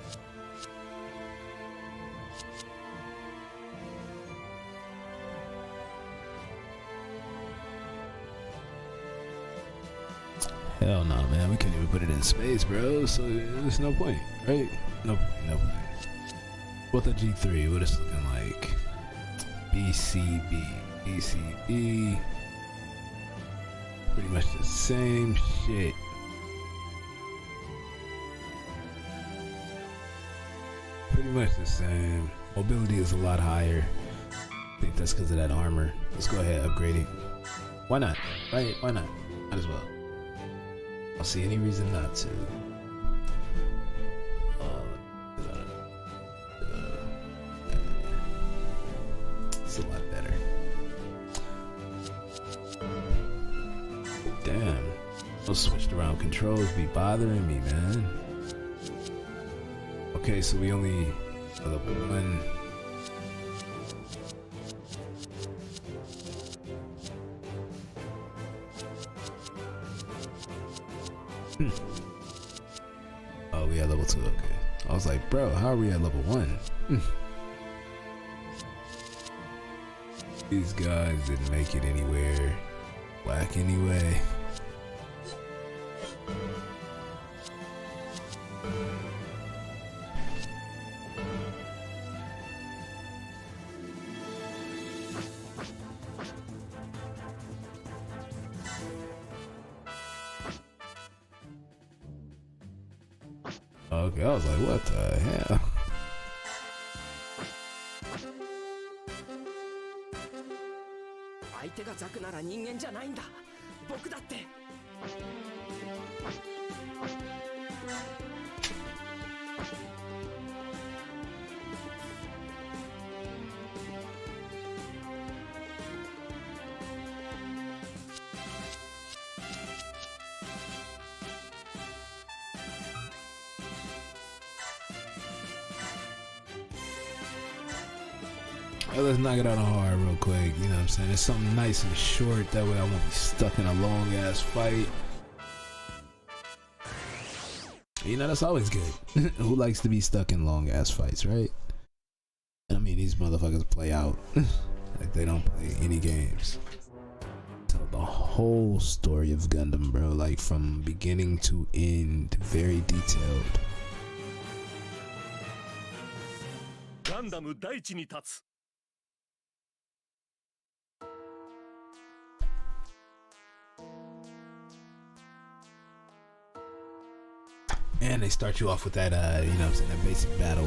Hell no, man. We can't even put it in space, bro. So there's no point, right? No point, no point. What the G3? What it's looking like? BCB. BCB. Pretty much the same shit. Pretty much the same. Mobility is a lot higher. I think that's because of that armor. Let's go ahead and upgrade it. Why not? Right? Why not? Might as well. I don't see any reason not to. It's a lot better. Damn. Those switched around controls be bothering me, man. Okay, so we only level 1. Oh, we at level 2, okay. I was like, bro, how are we at level 1? These guys didn't make it anywhere. Whack anyway. Okay, I was like, what the hell? Let's knock it out on hard real quick. You know what I'm saying? It's something nice and short. That way I won't be stuck in a long ass fight. You know, that's always good. Who likes to be stuck in long ass fights, right? I mean, these motherfuckers play out like they don't play any games. Tell the whole story of Gundam, bro. Like from beginning to end, very detailed. Gundam 第一に立つ. And they start you off with that, you know what I'm saying, that basic battle.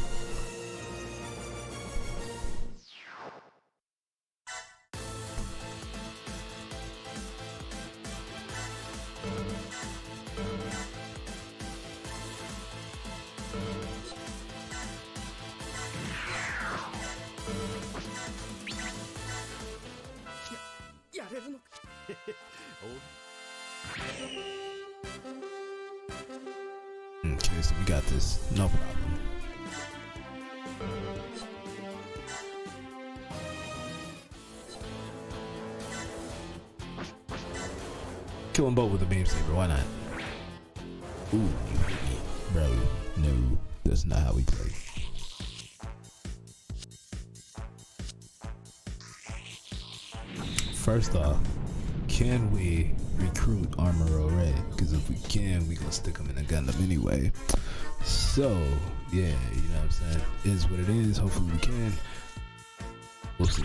Okay, so we got this, no problem. Kill them both with a beam saber, why not? Ooh, you hit me, bro. No, that's not how we play. First off, can we recruit Armor Red? Because if we can, we gonna stick them in a Gundam anyway. So, yeah, you know what I'm saying? It is what it is. Hopefully we can. We'll see.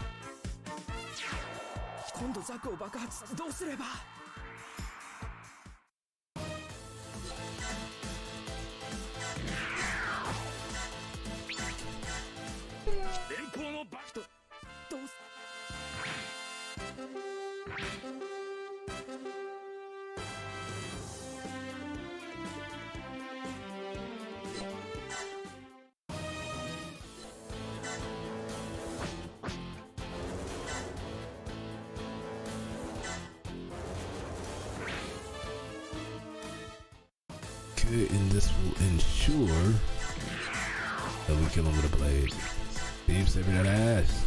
And this will ensure that we kill him with a blade. Beam saber that ass.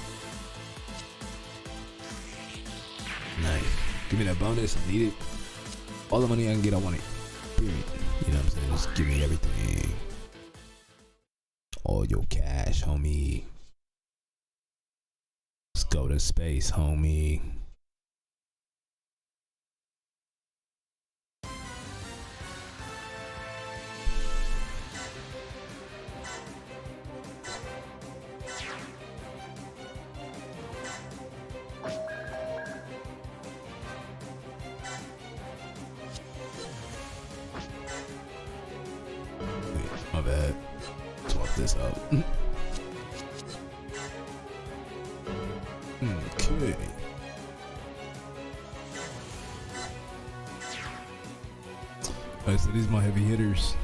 Nice. Give me that bonus. I need it. All the money I can get, I want it. Period. You know what I'm saying? Just give me everything. All your cash, homie. Let's go to space, homie. My bad. Swap this out. Okay. Alright, so these are my heavy hitters.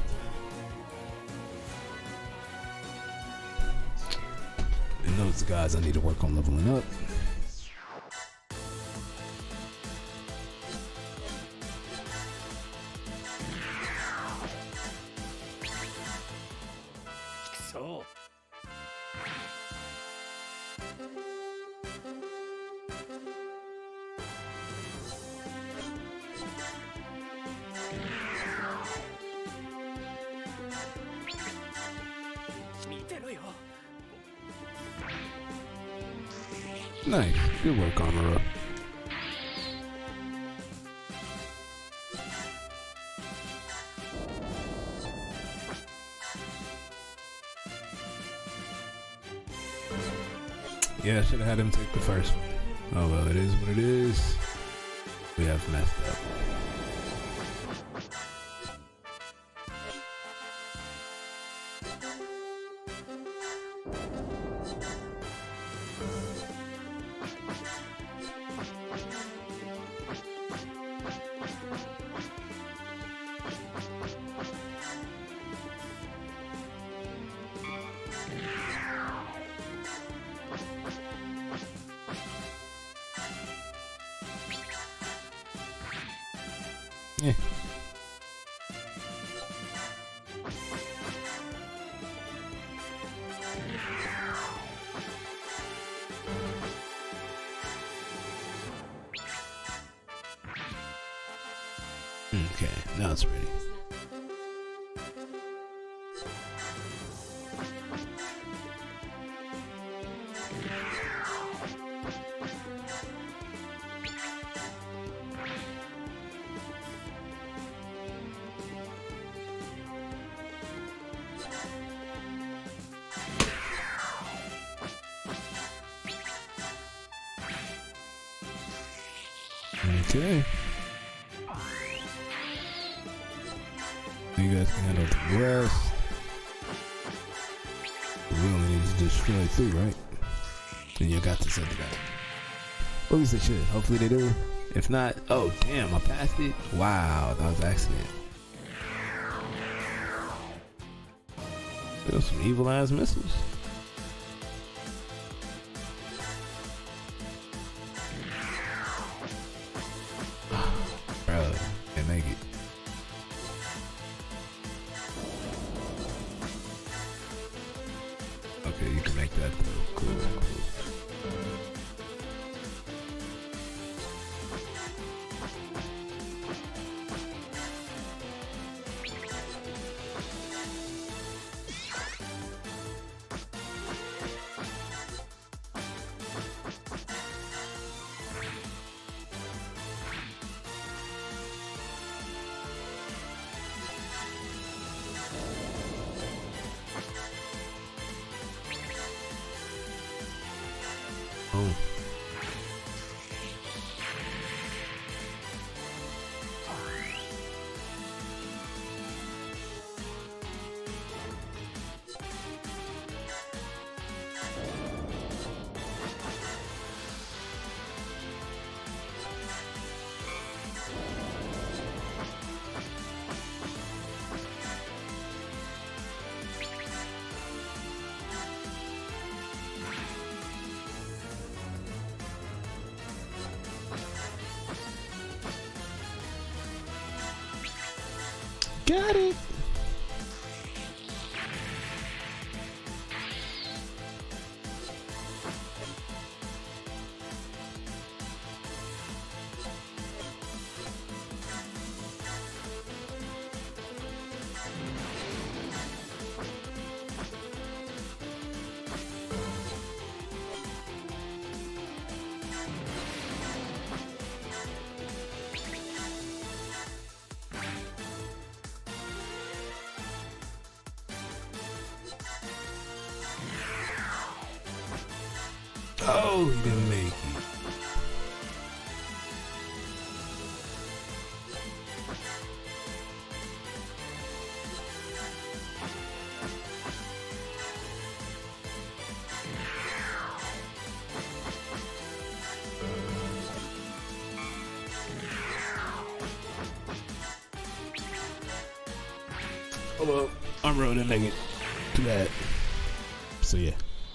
And those guys I need to work on leveling up. So. Nice. Good work, Armor. Yeah, I should have had him take the first one. Oh well, it is what it is. We have messed up. Yeah. Okay, now it's ready. Okay. You guys can handle the rest. We only need to destroy 3, right? And you got this other guy. Or at least they should. Hopefully they do. If not, oh damn, I passed it. Wow, that was an accident. Those some evil ass missiles. Bro, can't make it. Okay, you can make that though. Cool, cool. Oh. Got it. Oh, he didn't make it. Oh well, I'm rolling naked. Too bad. So yeah.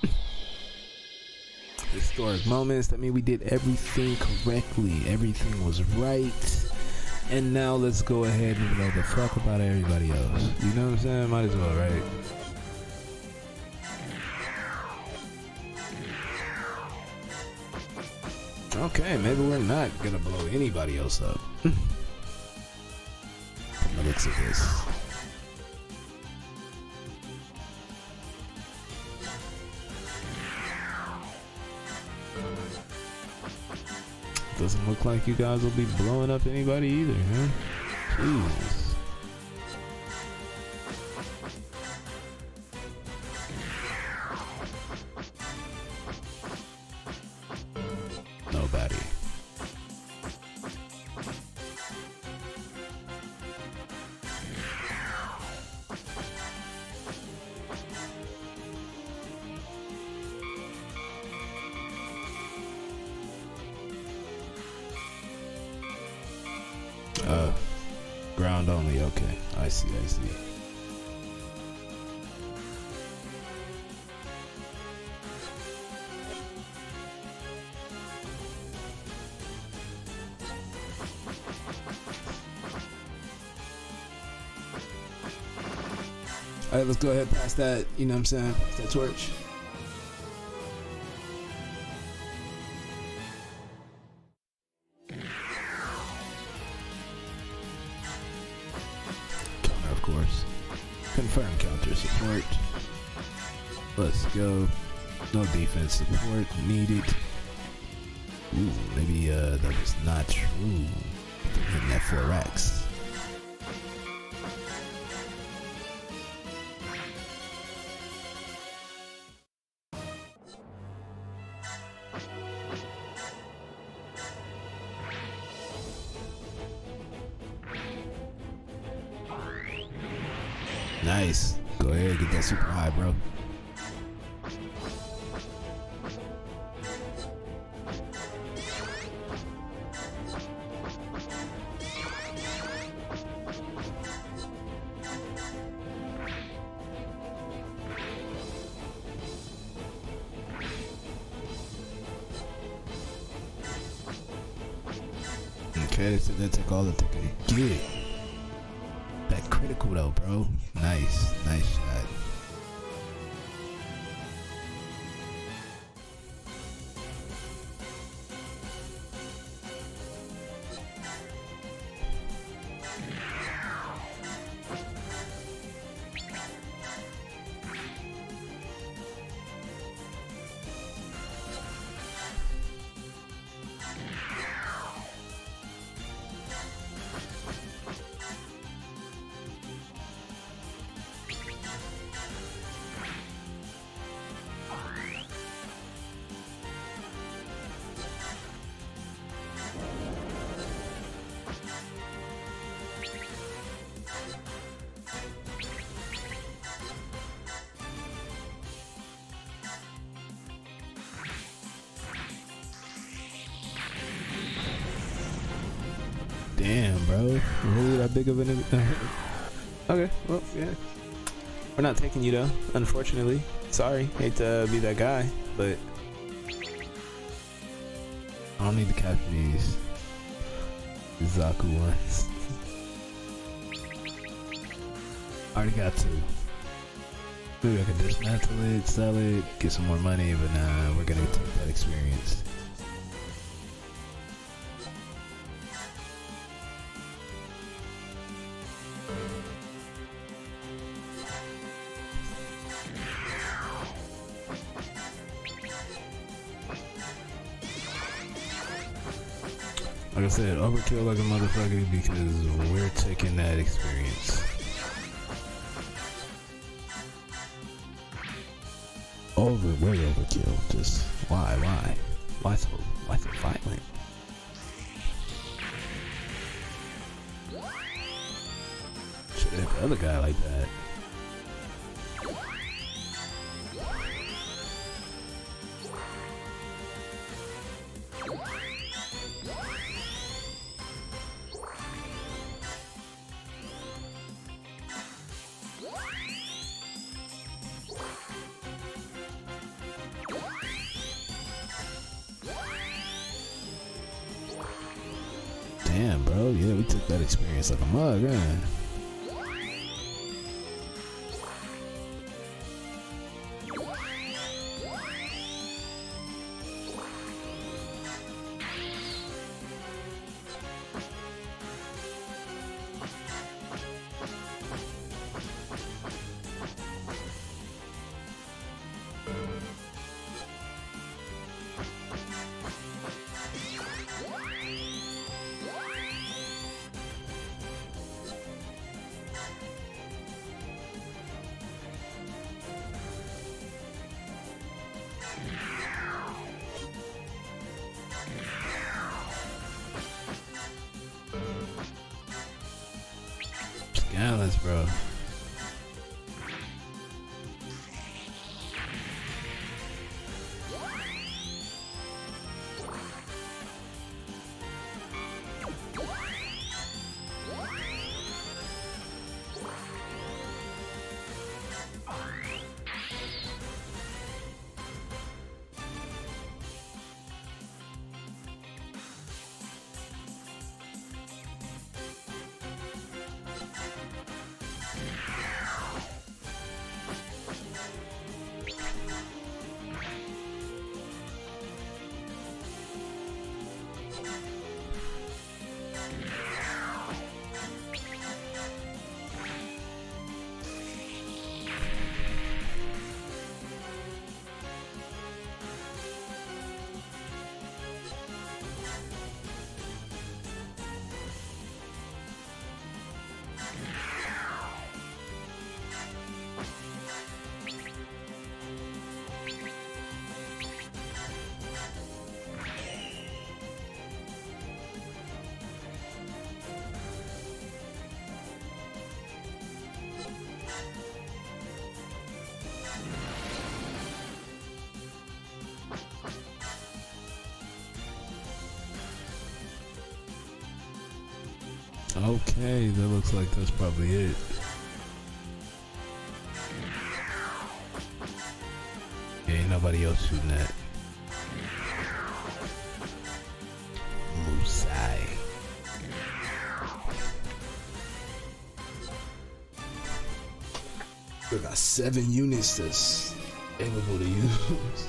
Historic moments. I mean, we did everything correctly. Everything was right. And now let's go ahead and blow the fuck about everybody else. You know what I'm saying? Might as well, right? Okay, maybe we're not gonna blow anybody else up. From the looks of this. Doesn't look like you guys will be blowing up anybody either, huh? Jeez. Nobody. Ground only, okay. I see. Alright, let's go ahead and pass that, you know what I'm saying? Pass that torch. course. Confirm counter support. Let's go. No defense support needed. Ooh, maybe that was not true. Hitting that 4X. Nice. Go ahead, get that super high, bro. Okay, so that took all that they could get. That critical though, bro. Nice, nice shot. Damn, bro. Really that big of an... Okay, well, yeah. We're not taking you, though, unfortunately. Sorry. Hate to be that guy, but... I don't need to capture these Zaku ones. I already got two. Maybe I could dismantle it, sell it, get some more money, but nah, we're gonna take that experience. Like I said, overkill like a motherfucker because we're taking that experience. Way overkill. Just why? Why so violent? Should hit the other guy like that. Damn, bro. Yeah, we took that experience like a mug, man. Scandalous, bro. Okay, that looks like that's probably it. Yeah, ain't nobody else shooting that. Musai. We got 7 units that's able to use.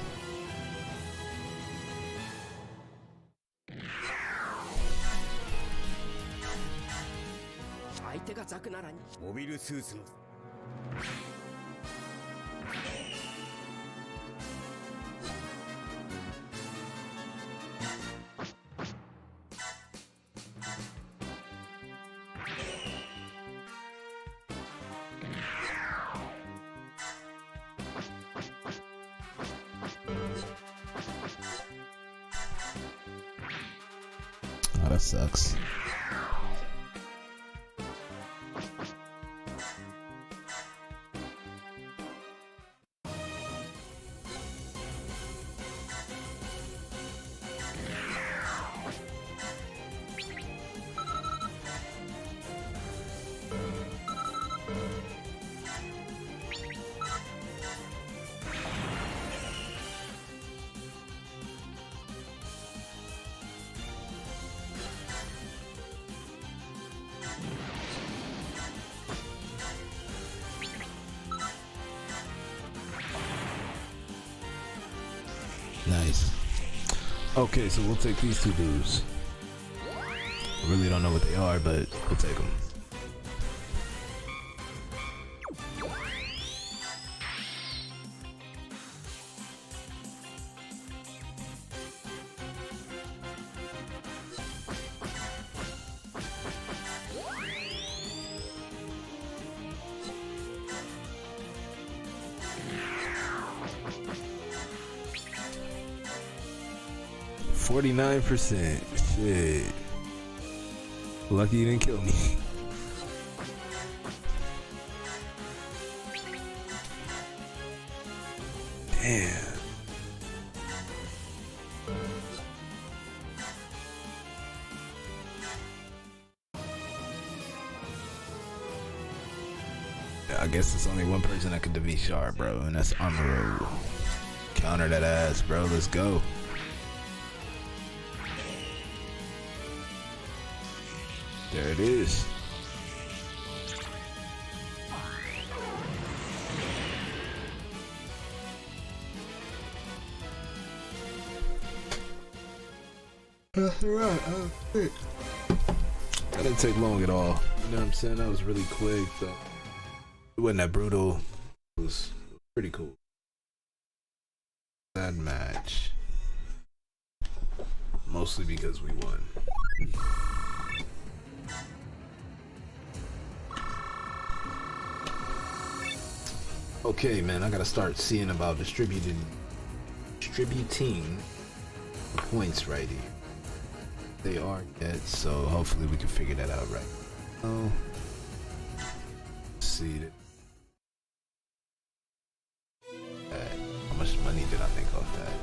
Oh, that sucks. Nice. Okay, so we'll take these 2 dudes. I really don't know what they are, but we'll take them. %. Shit. Lucky you didn't kill me. Damn. I guess it's only one person that can defeat Sharp, bro, and that's Amuro. Counter that ass, bro. Let's go. There it is. That's right. That didn't take long at all. You know what I'm saying? That was really quick. So it wasn't that brutal. It was pretty cool. That match. Mostly because we won. Okay, man, I gotta start seeing about distributing points right here. They are yet, so hopefully we can figure that out right. Oh, let's see that. How much money did I make off that?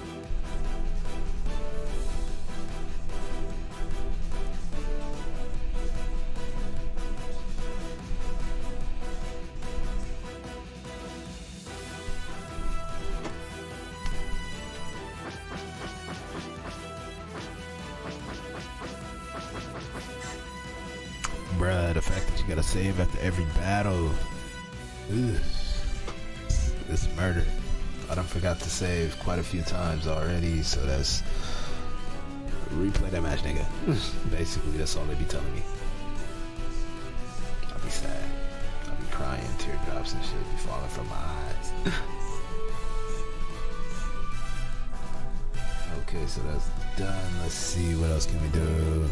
Bruh, the fact that you gotta save after every battle. Ugh. It's murder. I done forgot to save quite a few times already, so that's... Replay that match, nigga. Basically, that's all they be telling me. I'll be sad. I'll be crying, teardrops and shit be falling from my eyes. Okay, so that's done. Let's see, what else can we do?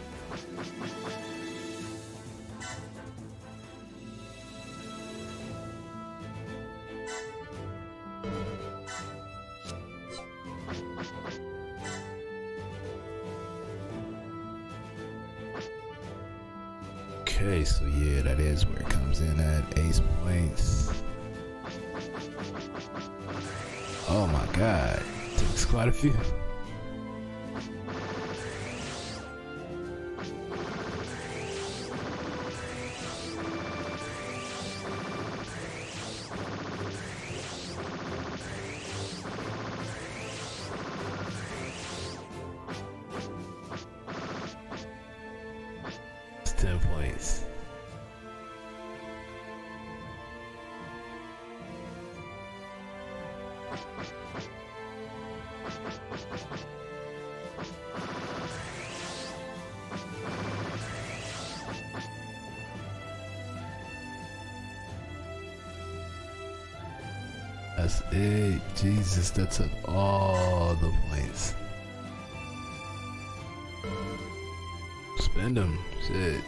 Okay, so yeah, that is where it comes in at ace points. Oh my god, takes quite a few. 10 points. That's it. Jesus, that took all the points. Spend them. Shit.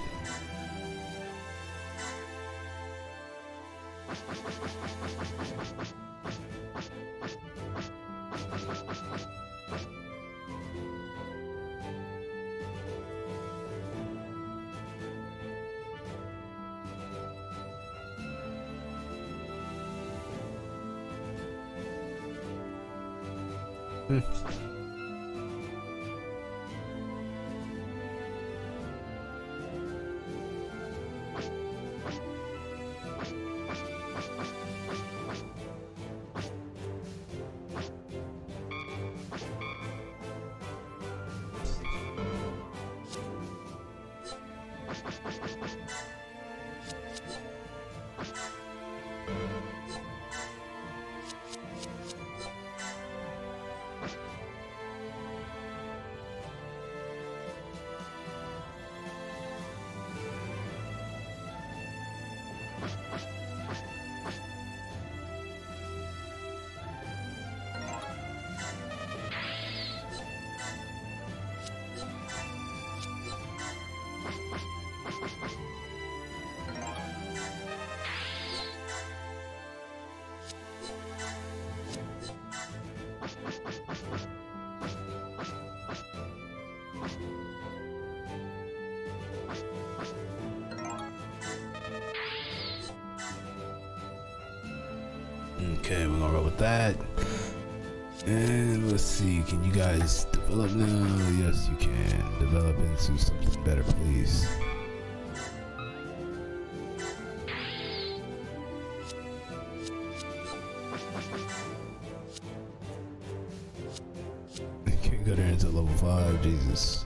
Okay, we're gonna roll with that. And let's see, can you guys develop now? Yes, you can. Develop into something better, please. I can't go there until level 5, Jesus.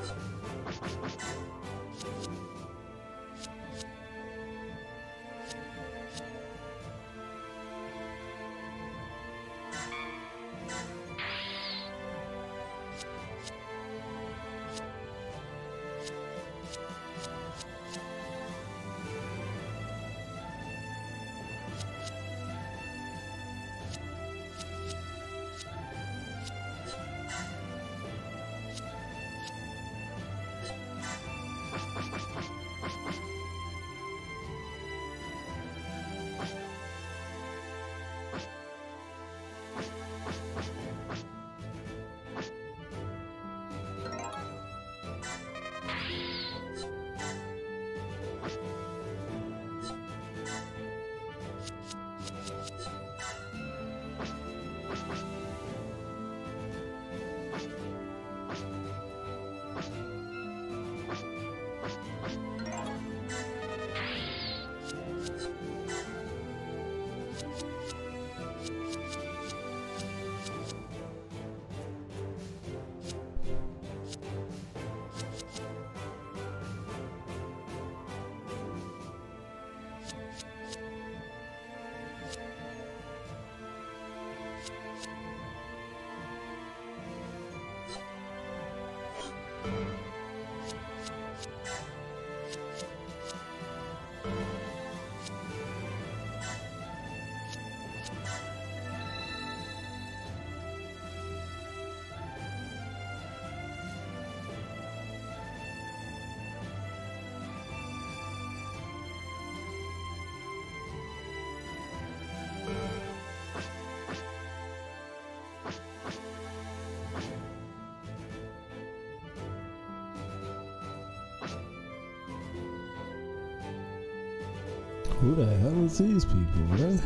Who the hell is these people, bro?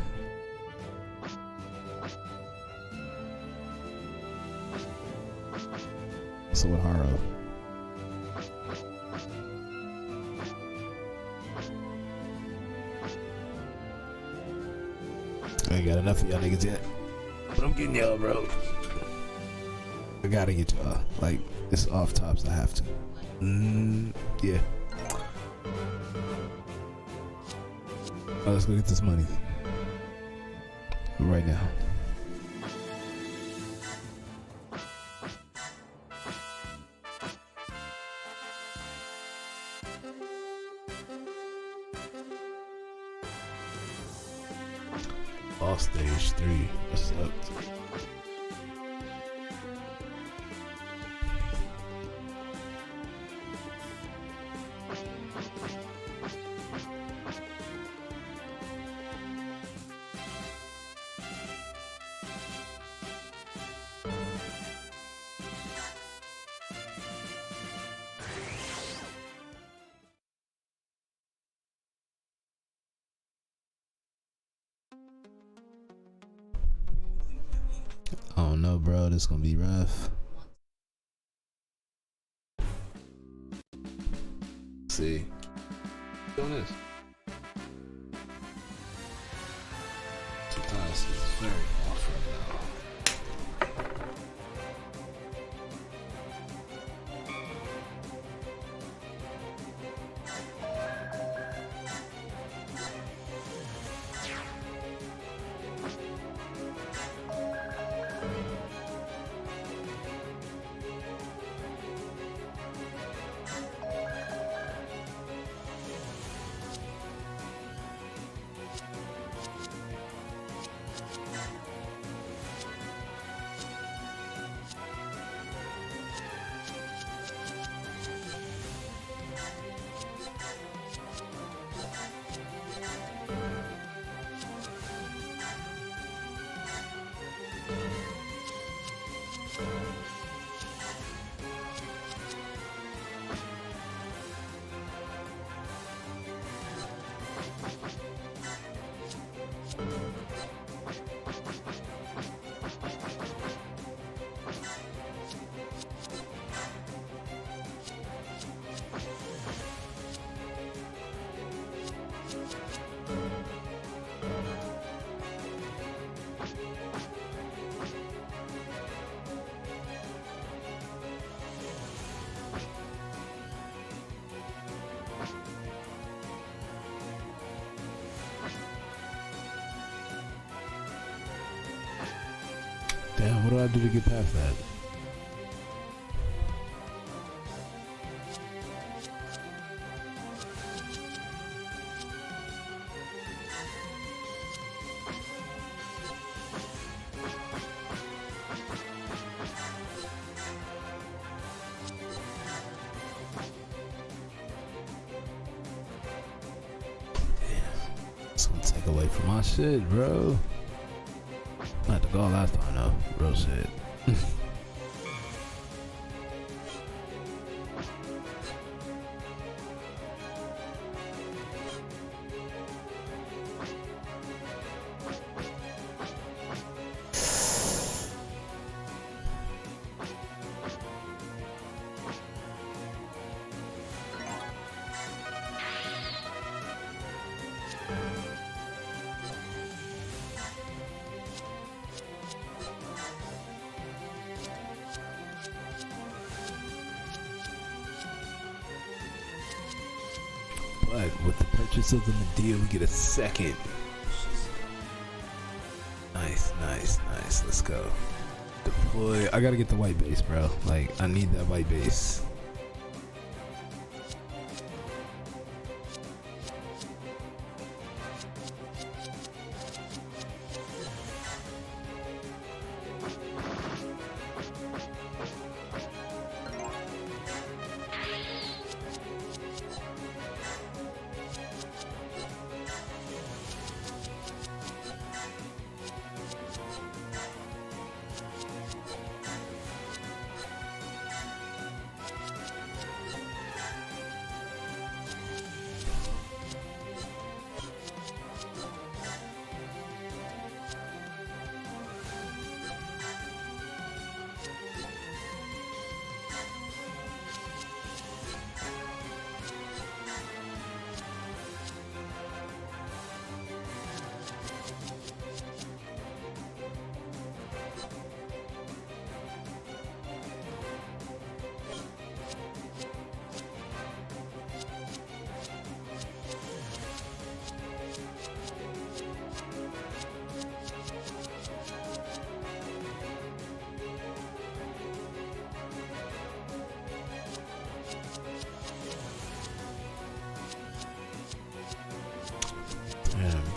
So with Haro. I ain't got enough of y'all niggas yet. But I'm getting y'all, bro. I gotta get y'all. Like, it's off tops, I have to. Yeah. Oh, let's go get this money right now. Lost stage 3. What's up? Oh no, bro, this is gonna be rough. Let's see. Doing this. Sometimes it's very off right now. Damn, what do I do to get past that? Damn, it's gonna take away from my shit, bro. I had to go last time though, real shit. But with the purchase of the Medea, we get a second. Nice, nice, nice. Let's go. Deploy. I gotta get the white base, bro. Like, I need that white base.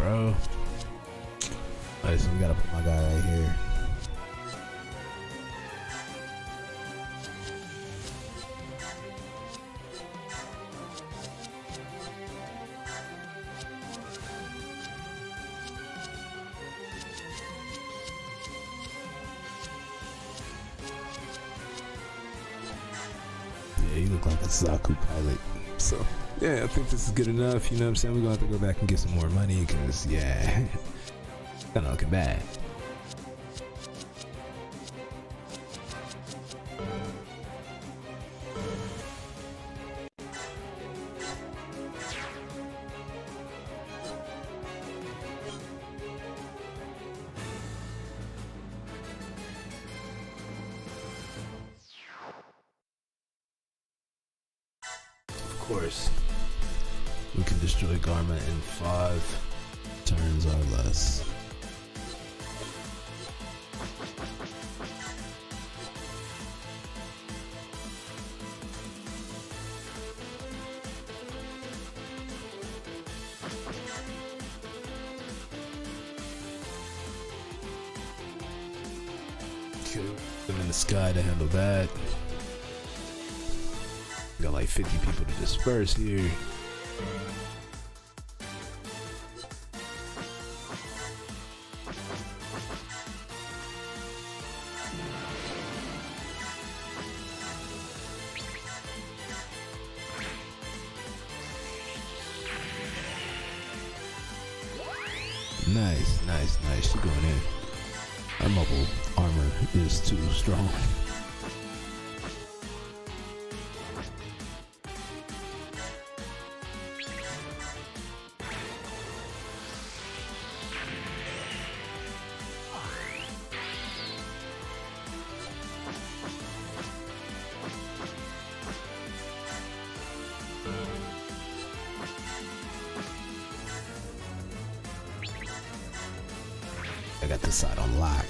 bro. Alright, so we gotta put my guy right here. Yeah, you look like a Zaku pilot. So, yeah, I think this is good enough. You know what I'm saying? We're gonna have to go back and get some more money because, yeah, kinda looking bad. Of course, we can destroy Garma in 5 turns or less. Kill them in the sky to handle that. Got like 50 people to disperse here. Nice, nice, nice. She's going in. Our mobile armor is too strong. I got this side on lock.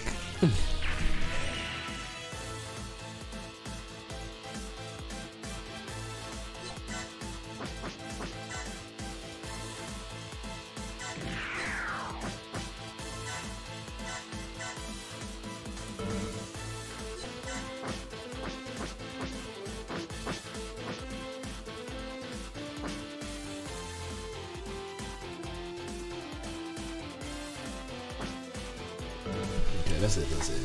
Okay, that's it, that's it.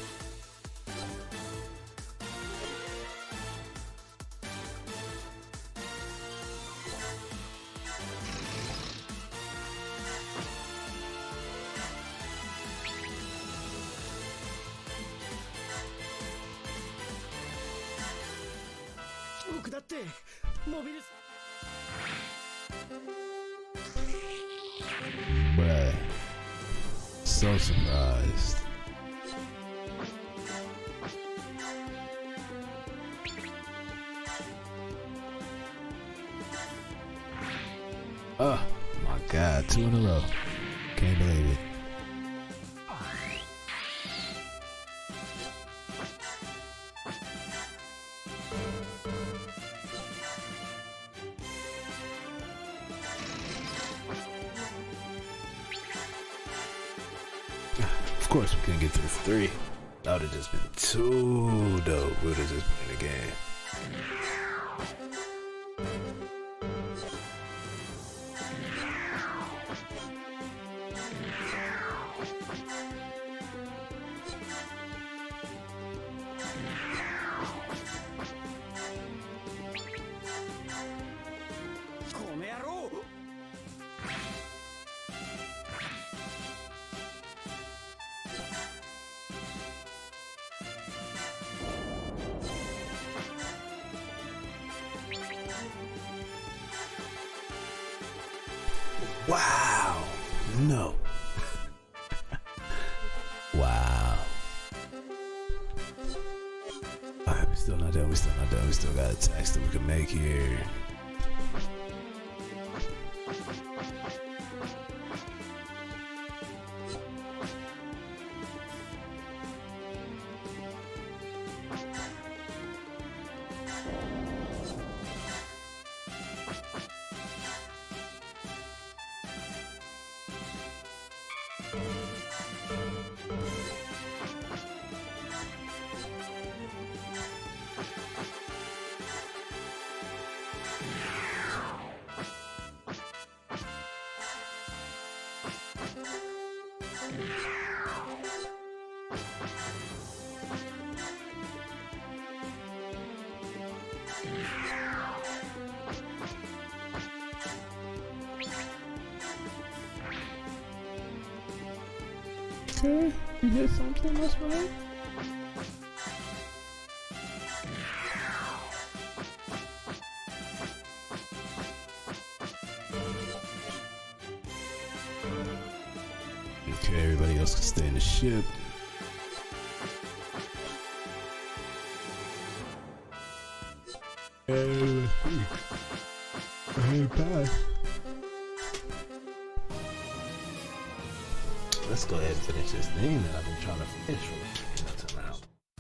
Bruh. So surprised. Oh my god, 2 in a row. Can't believe it. Of course we couldn't get through 3. That would have just been too dope. We would have just been in the game. Wow. No. Wow. Alright, we still not done. We still not done. We still got attacks that we can make here. Okay, you hit something, that's right. Okay, everybody else can stay in the ship. Let's go ahead and finish this thing that I've been trying to finish for now.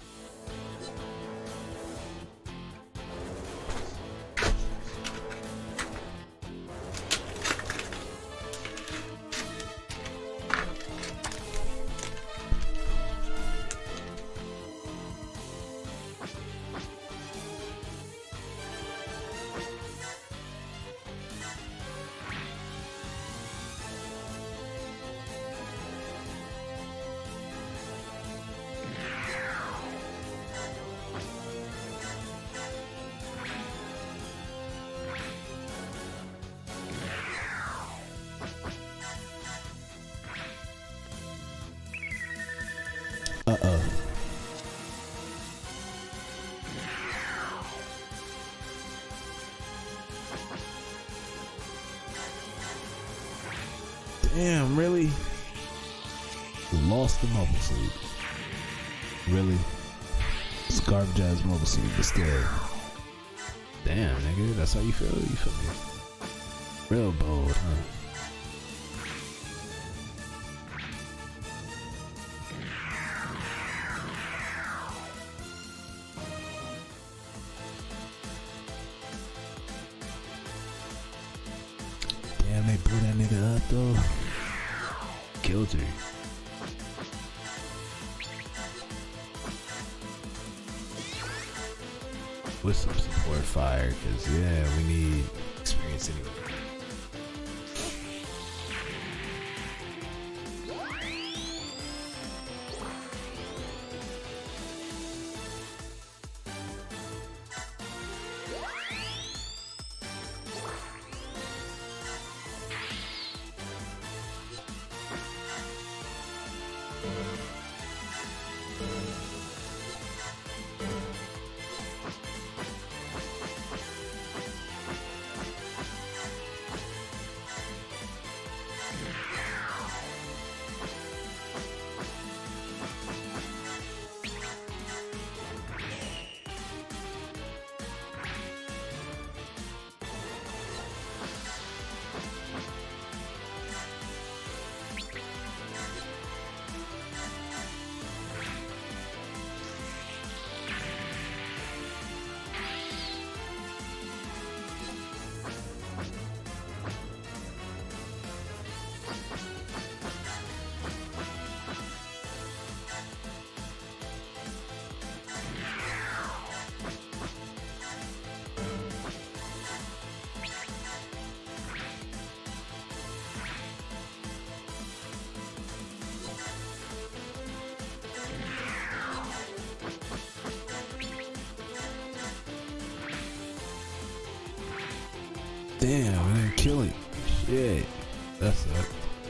Uh-oh. Damn, really? Lost the mobile suit. Really? It's garbage ass mobile suit, but still. Damn, nigga, that's how you feel? You feel me? Real bold, huh? Damn, they blew that nigga up though. Killed her. With some support fire, cause yeah, we need experience anyway. Damn, I didn't kill him. Shit. That sucked.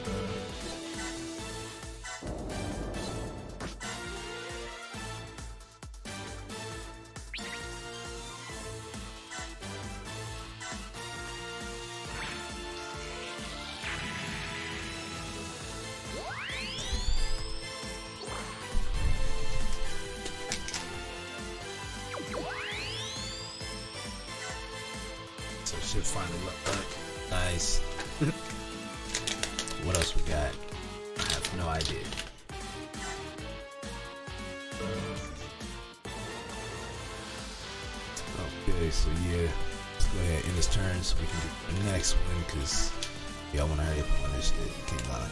So shit finally looked up. Nice. What else we got? I have no idea. Okay, so yeah, let's go ahead and end this turn so we can do the next one, because y'all want to hurry up and win this shit. Can't lie.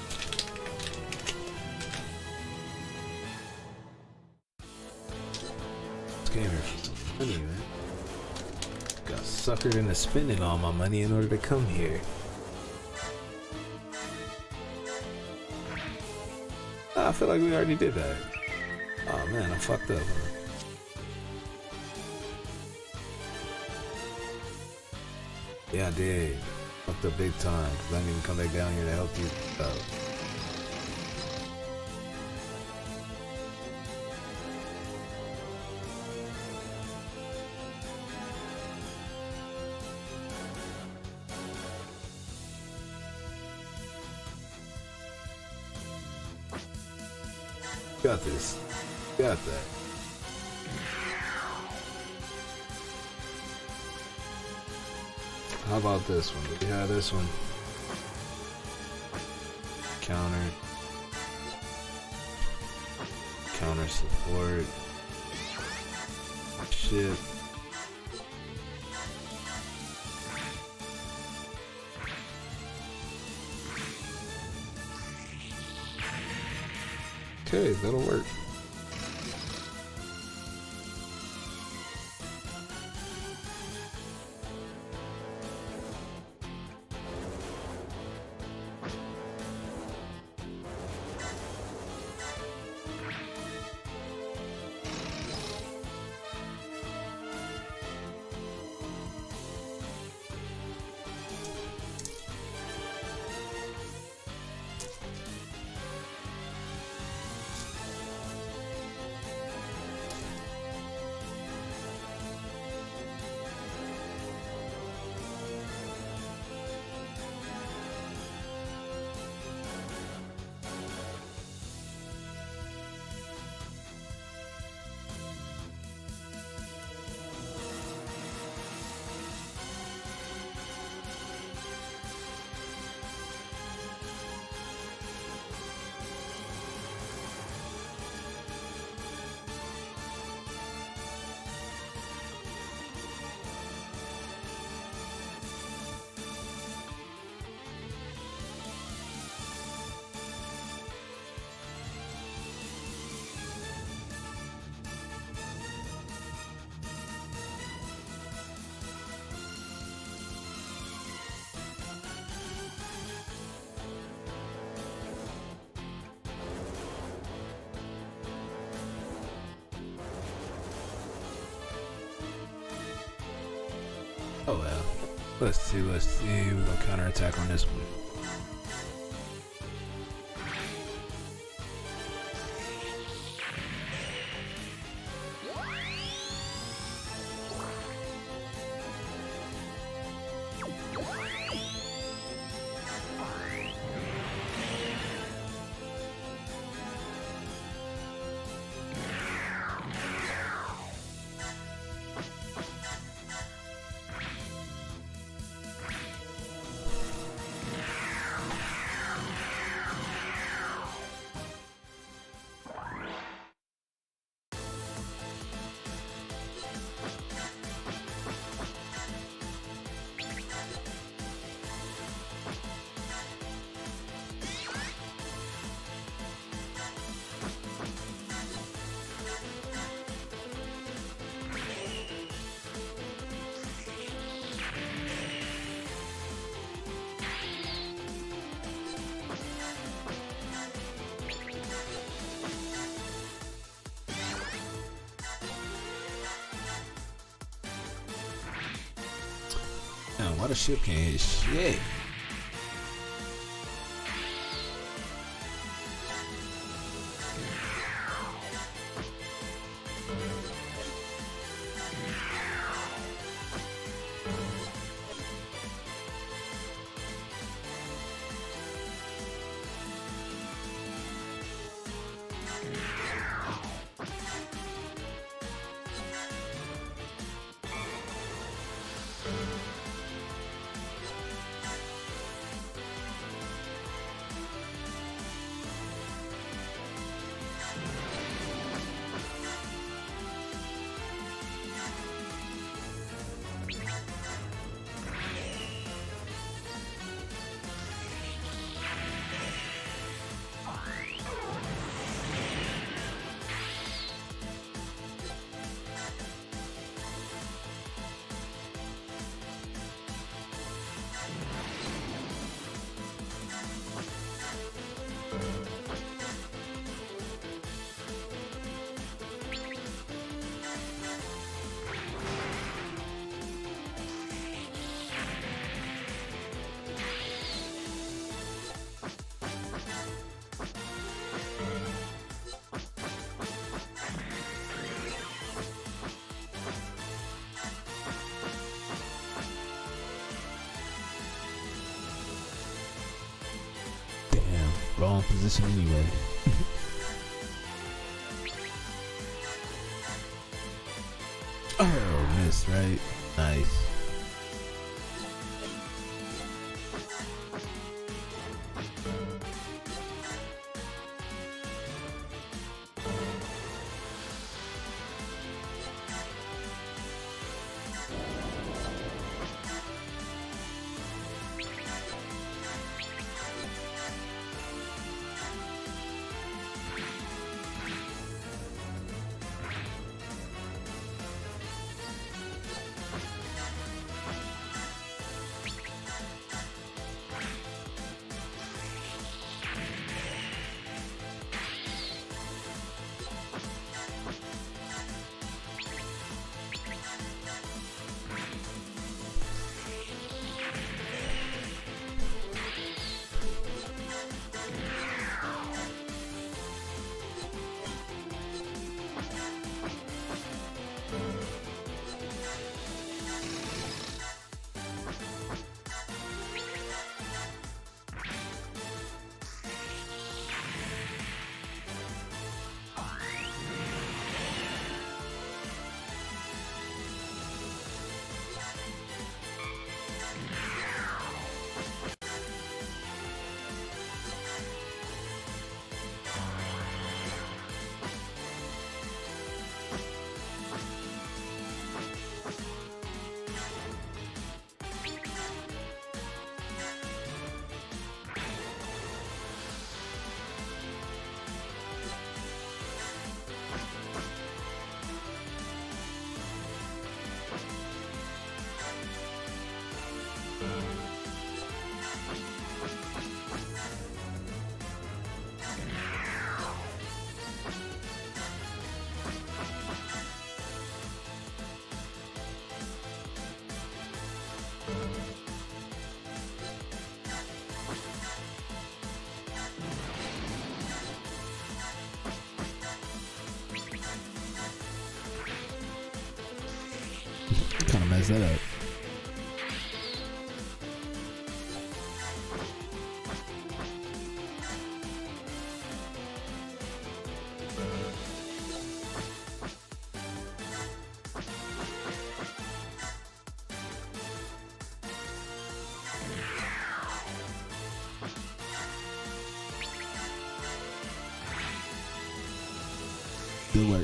This game here for some money, man. Got suckered into spending all my money in order to come here. I feel like we already did that. Oh man, I fucked up. Huh? Yeah, I did. Fucked up big time. Cause I didn't even come back down here to help you. Got this. Got that. How about this one? Do we have this one? Counter. Counter support. Shit. Okay, that'll work. Oh well. Let's see. We're gonna counterattack on this one. Damn, why the ship can't hit shit? Wrong position anyway. Oh, missed, right? Nice. Kind of messed that up. Good work.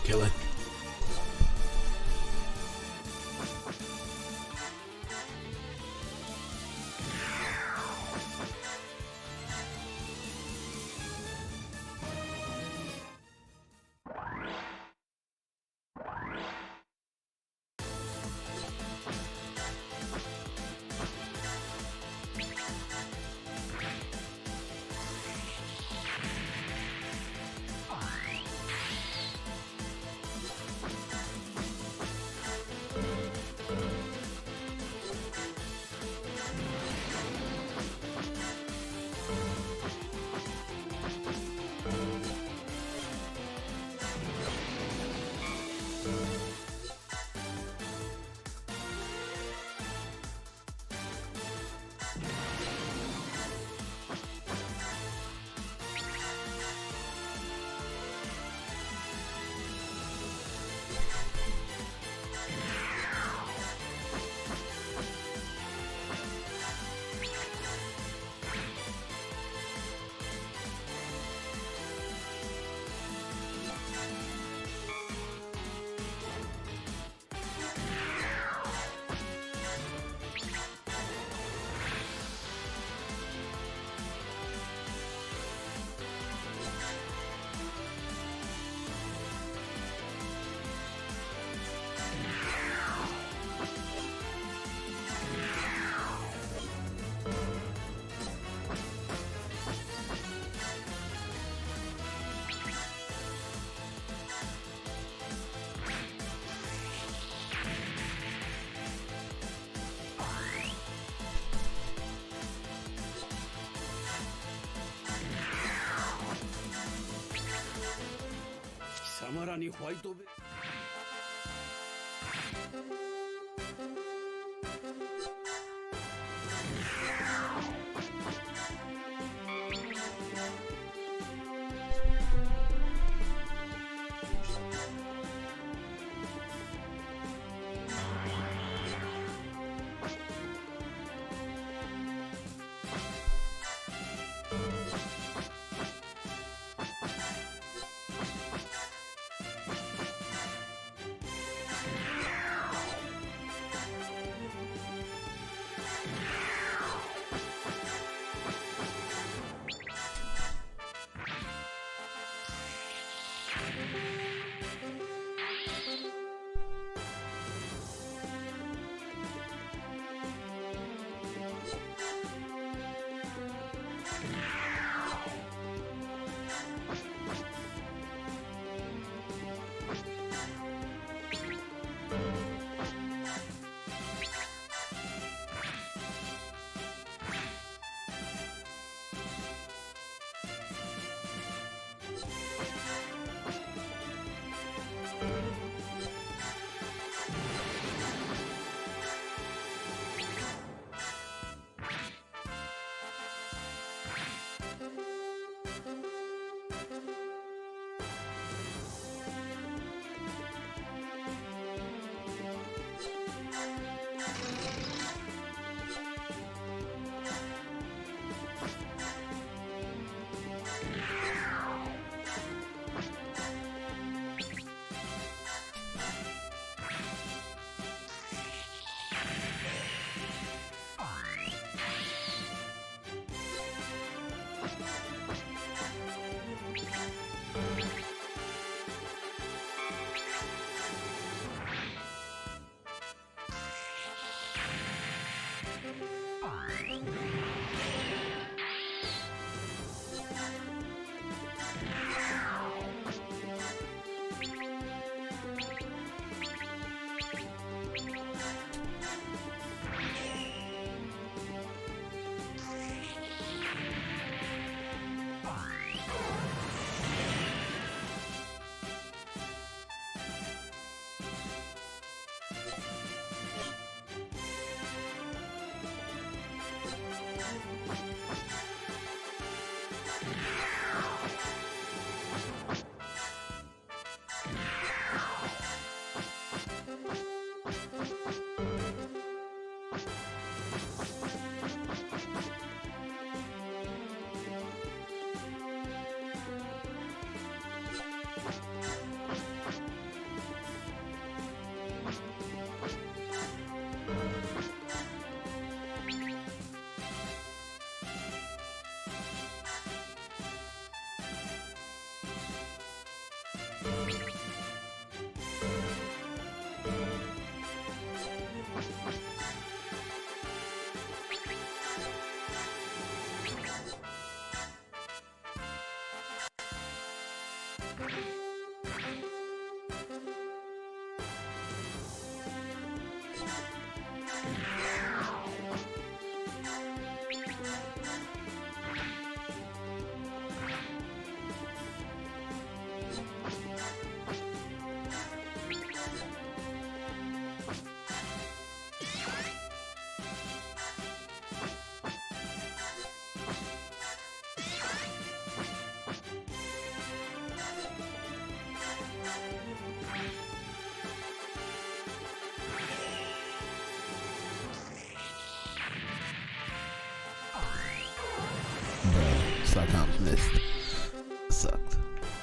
Kill it. Stock comps missed. Sucked.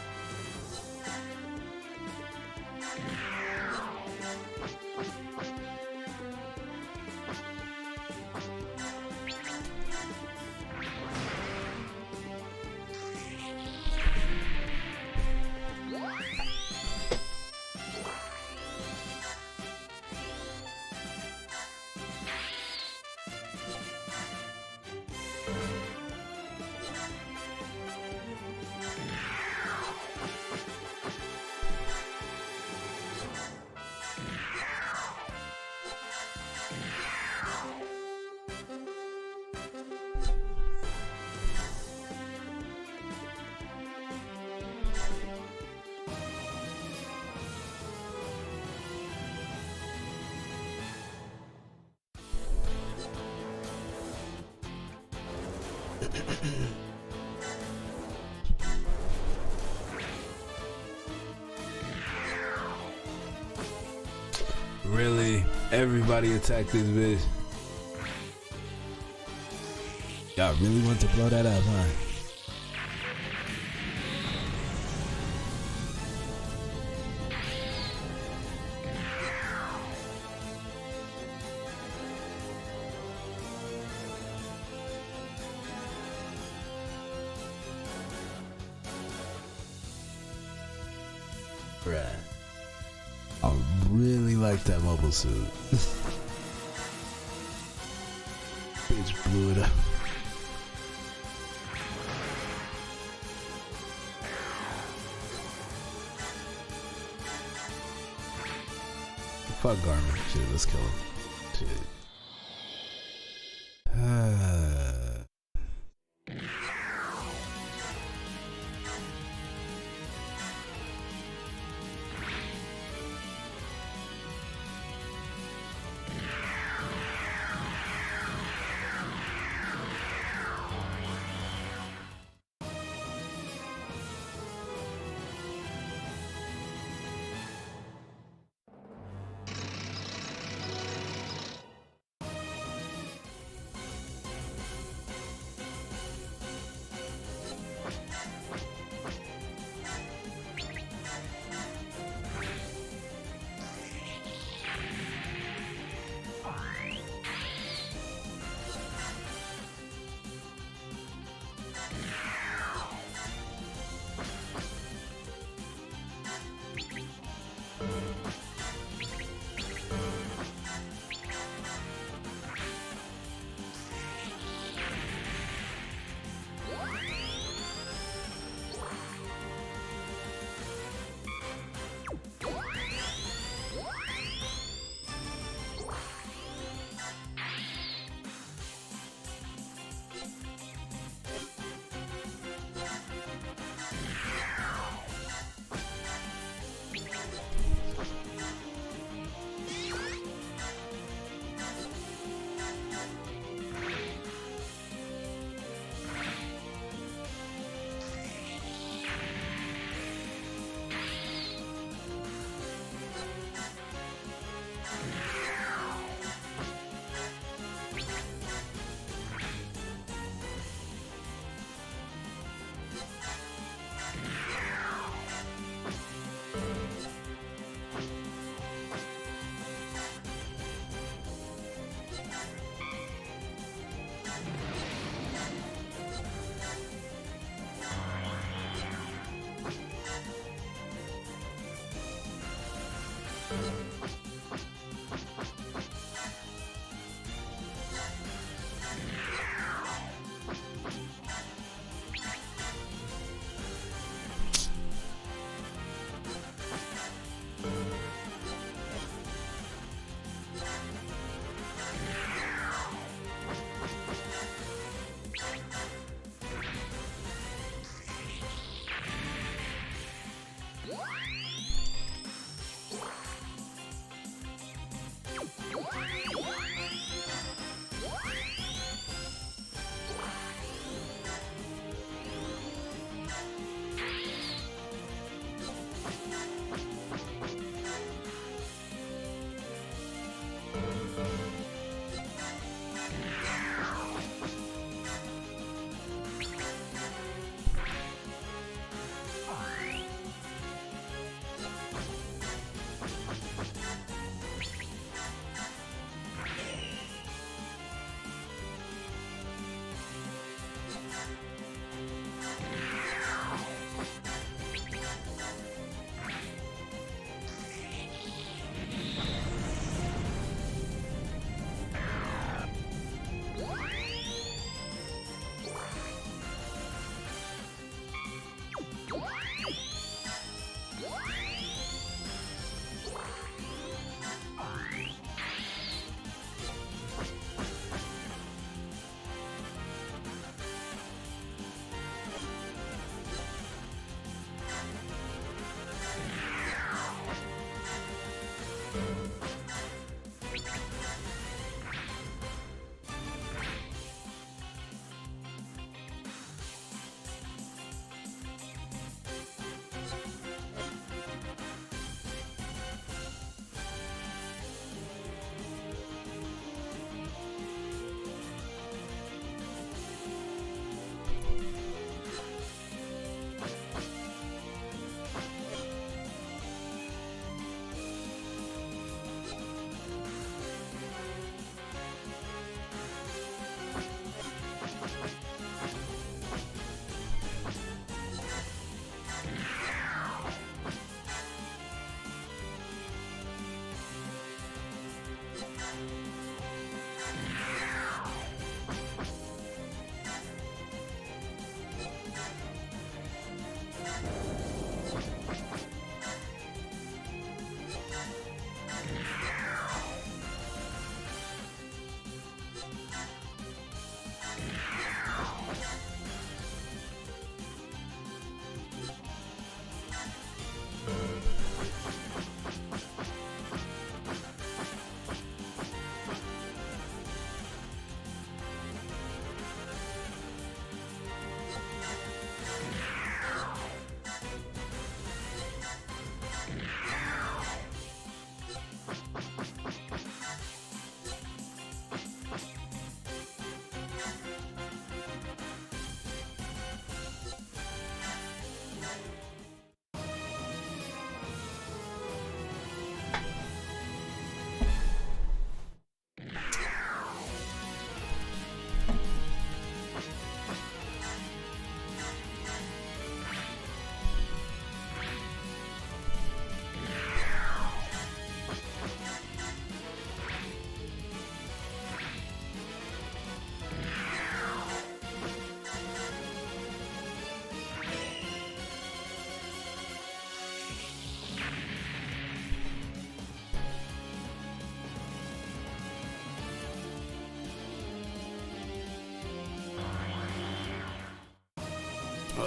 Really? Everybody attacked this bitch. Y'all really want to blow that up, huh? Bruh. I really like that mobile suit. Bitch blew it up. Fuck Garmin. Shit, let's kill him. Shit.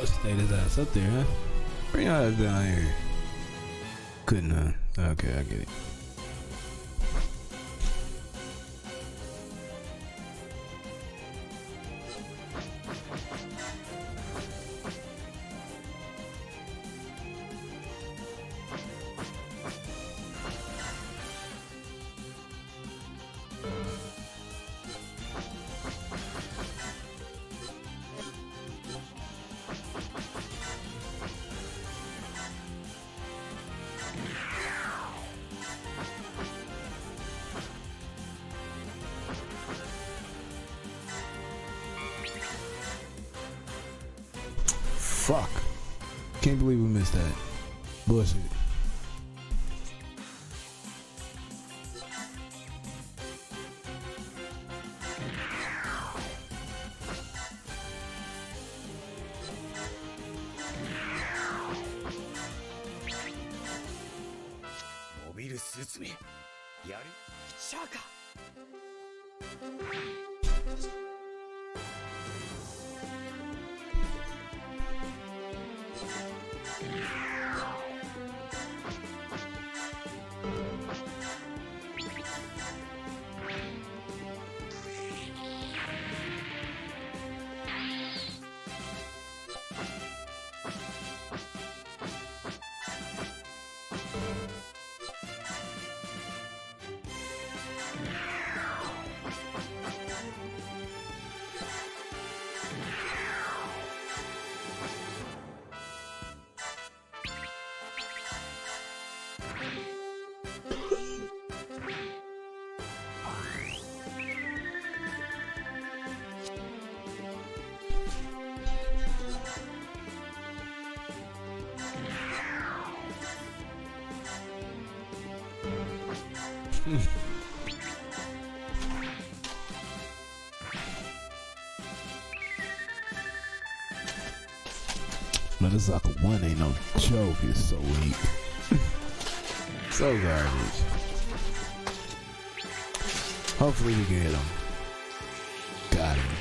stayed his ass up there, huh? Bring your ass down here. Couldn't, huh? Okay, I get it. Fuck. Can't believe we missed that. Bullshit. Man, this Zaka 1 ain't no joke. It's so weak. So garbage. Hopefully we can hit him. Got him.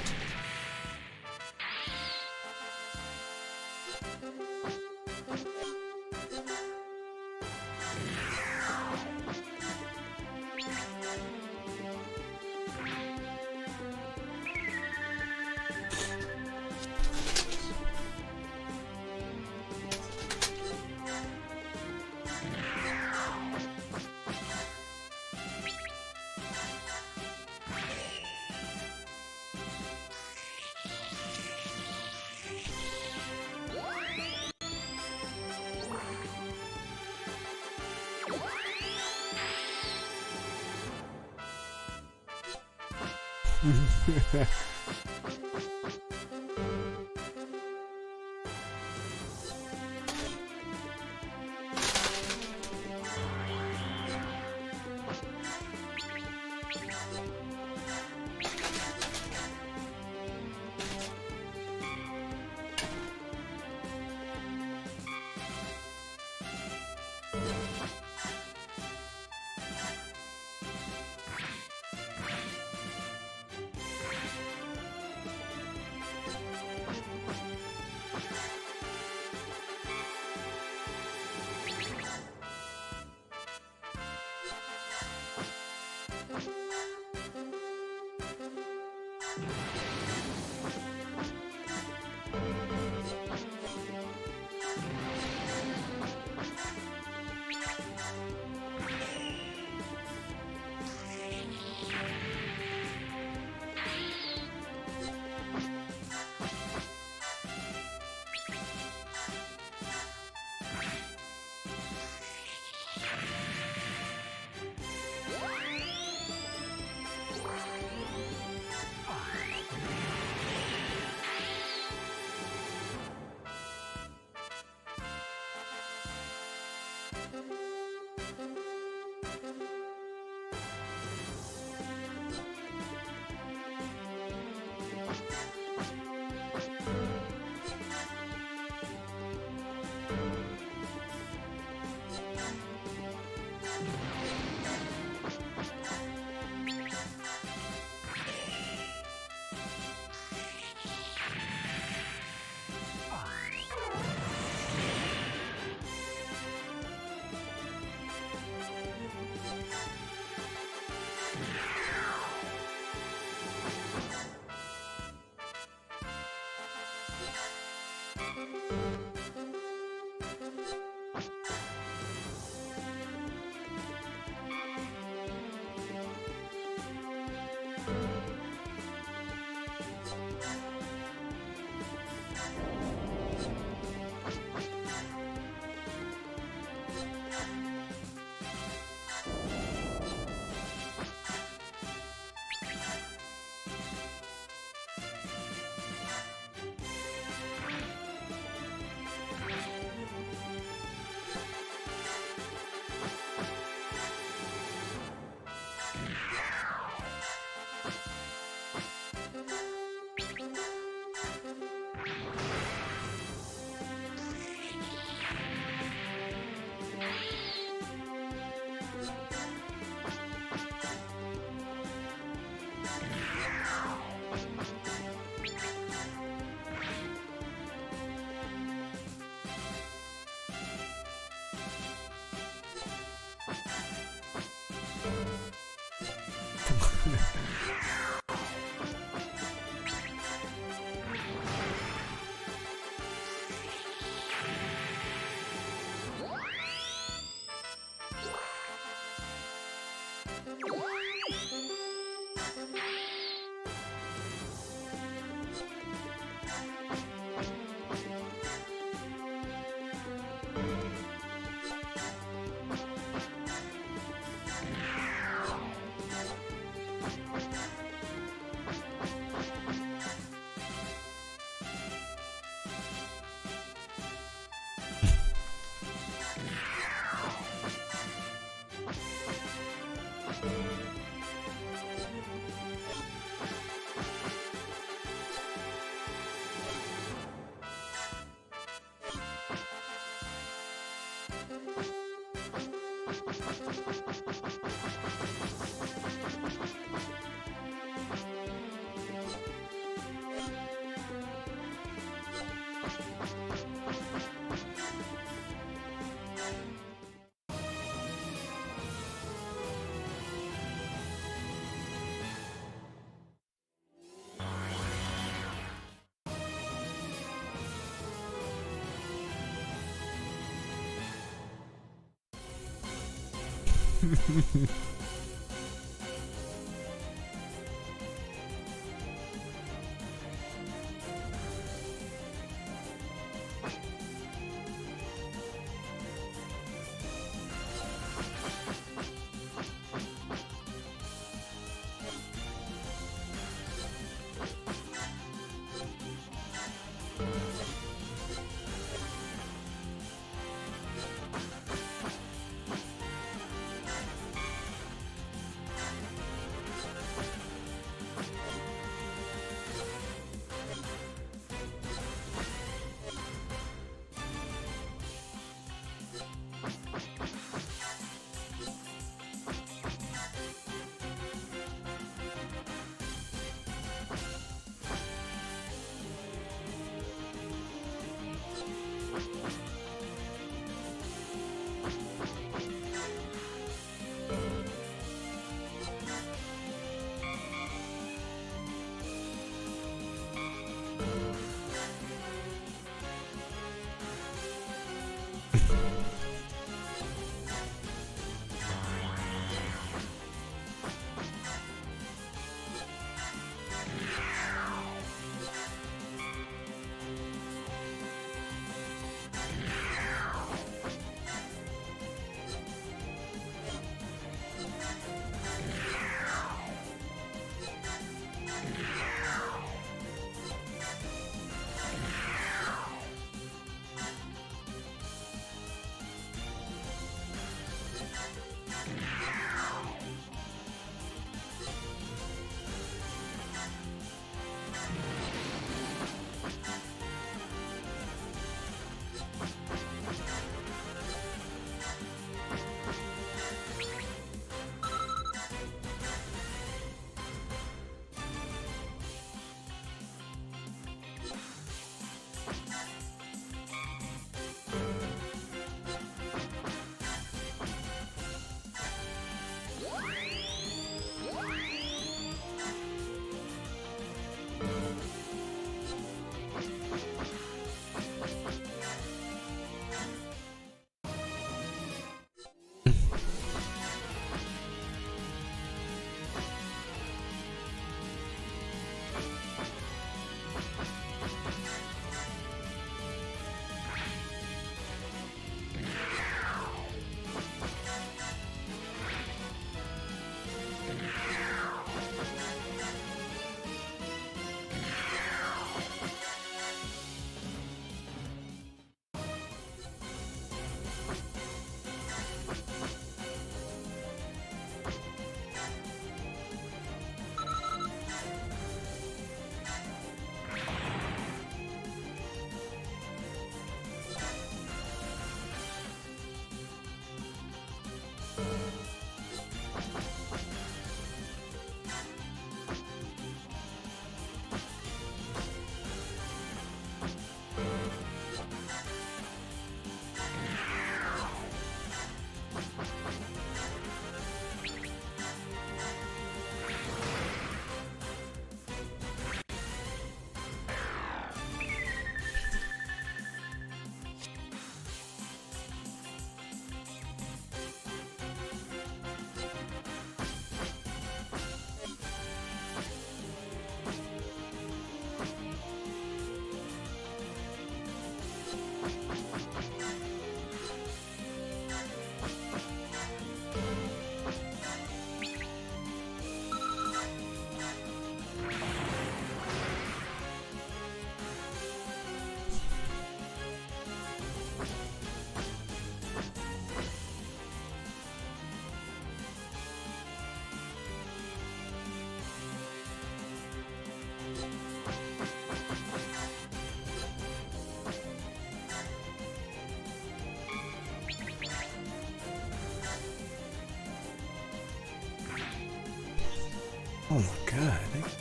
Oh my god.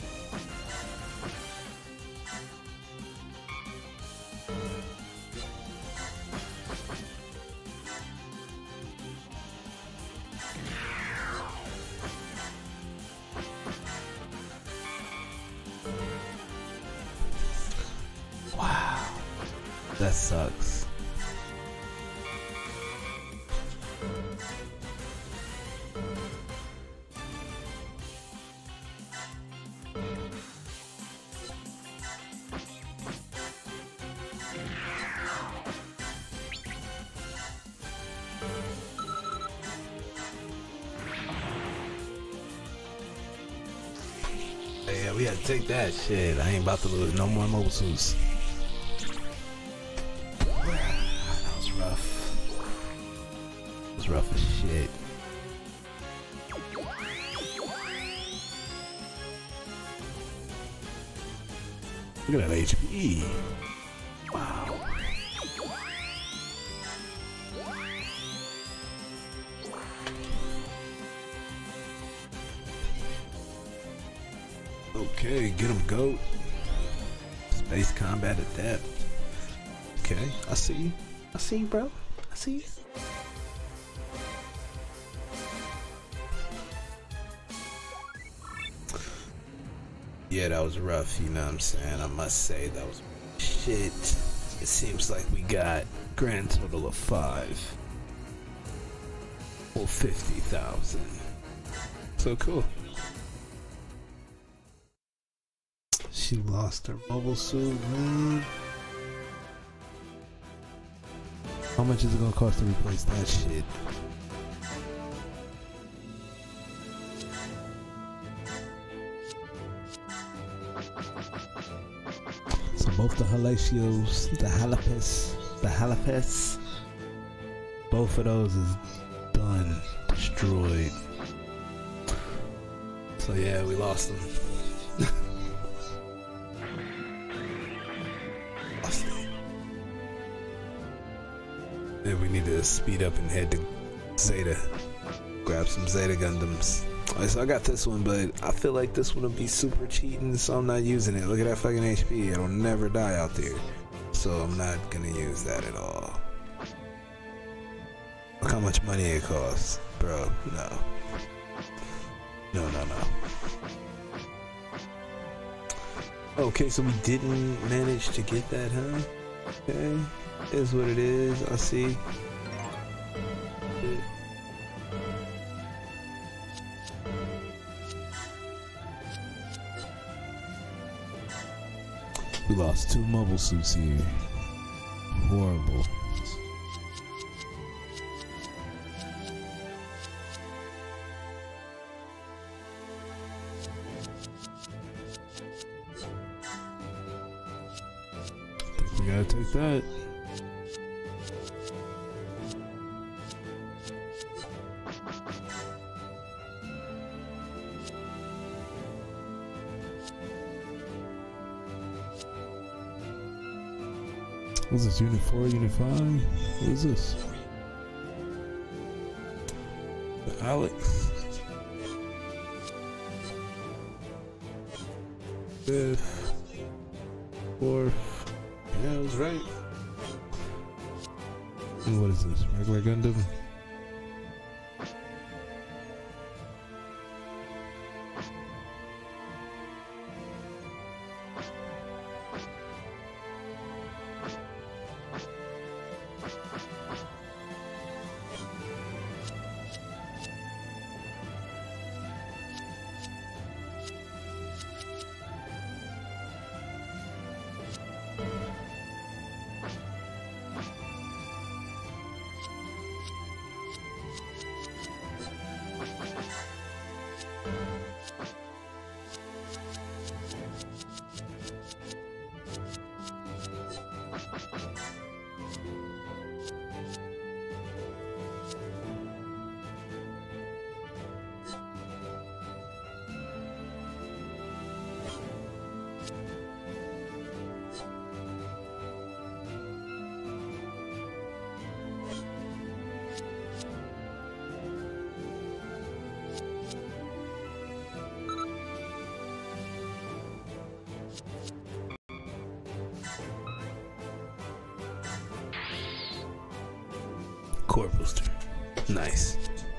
Wow. That sucks. Yeah, we gotta take that shit. I ain't about to lose no more mobile suits. That was rough. It was rough as shit. Look at that HP. Wow. Okay, get him, goat. Space combat adept. Okay, I see you. I see you, bro. I see you. Yeah, that was rough, you know what I'm saying? I must say that was shit. It seems like we got grand total of 5. Or 50,000. So cool. She lost her mobile suit, man. How much is it gonna cost to replace that shit? So both the Halatios, the Halapes, both of those is done, destroyed. So yeah, we lost them. Then we need to speed up and head to Zeta. Grab some Zeta Gundams. Alright, so I got this one, but I feel like this one will be super cheating, so I'm not using it. Look at that fucking HP. It'll never die out there. So I'm not gonna use that at all. Look how much money it costs. Bro, no. No. Okay, so we didn't manage to get that, huh? Okay. Is what it is. I see. We lost 2 mobile suits here. Horrible. Think we gotta take that. What is this, Unit 4, Unit 5? What is this? Alex? 5th. 4th. Yeah, I was right. And what is this? Regular Gundam? Core booster. Nice.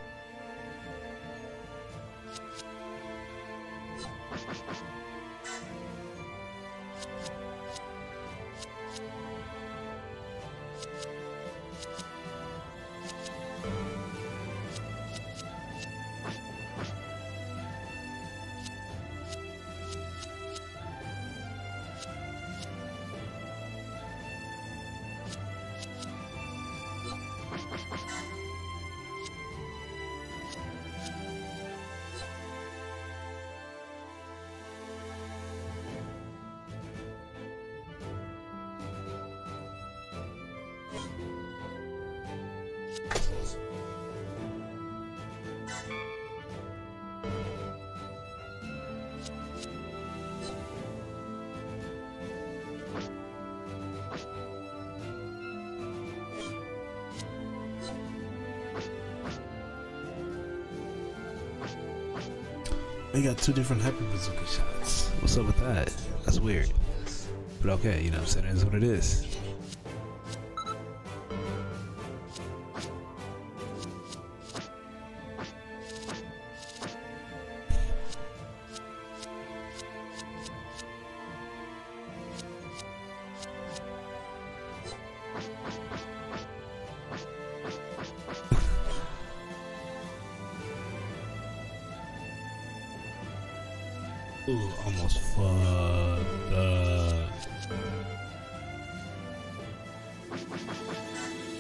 We got two different hyper bazooka shots. What's up with that? That's weird. But okay, you know what I'm saying? It is what it is. Ooh, almost fucked up.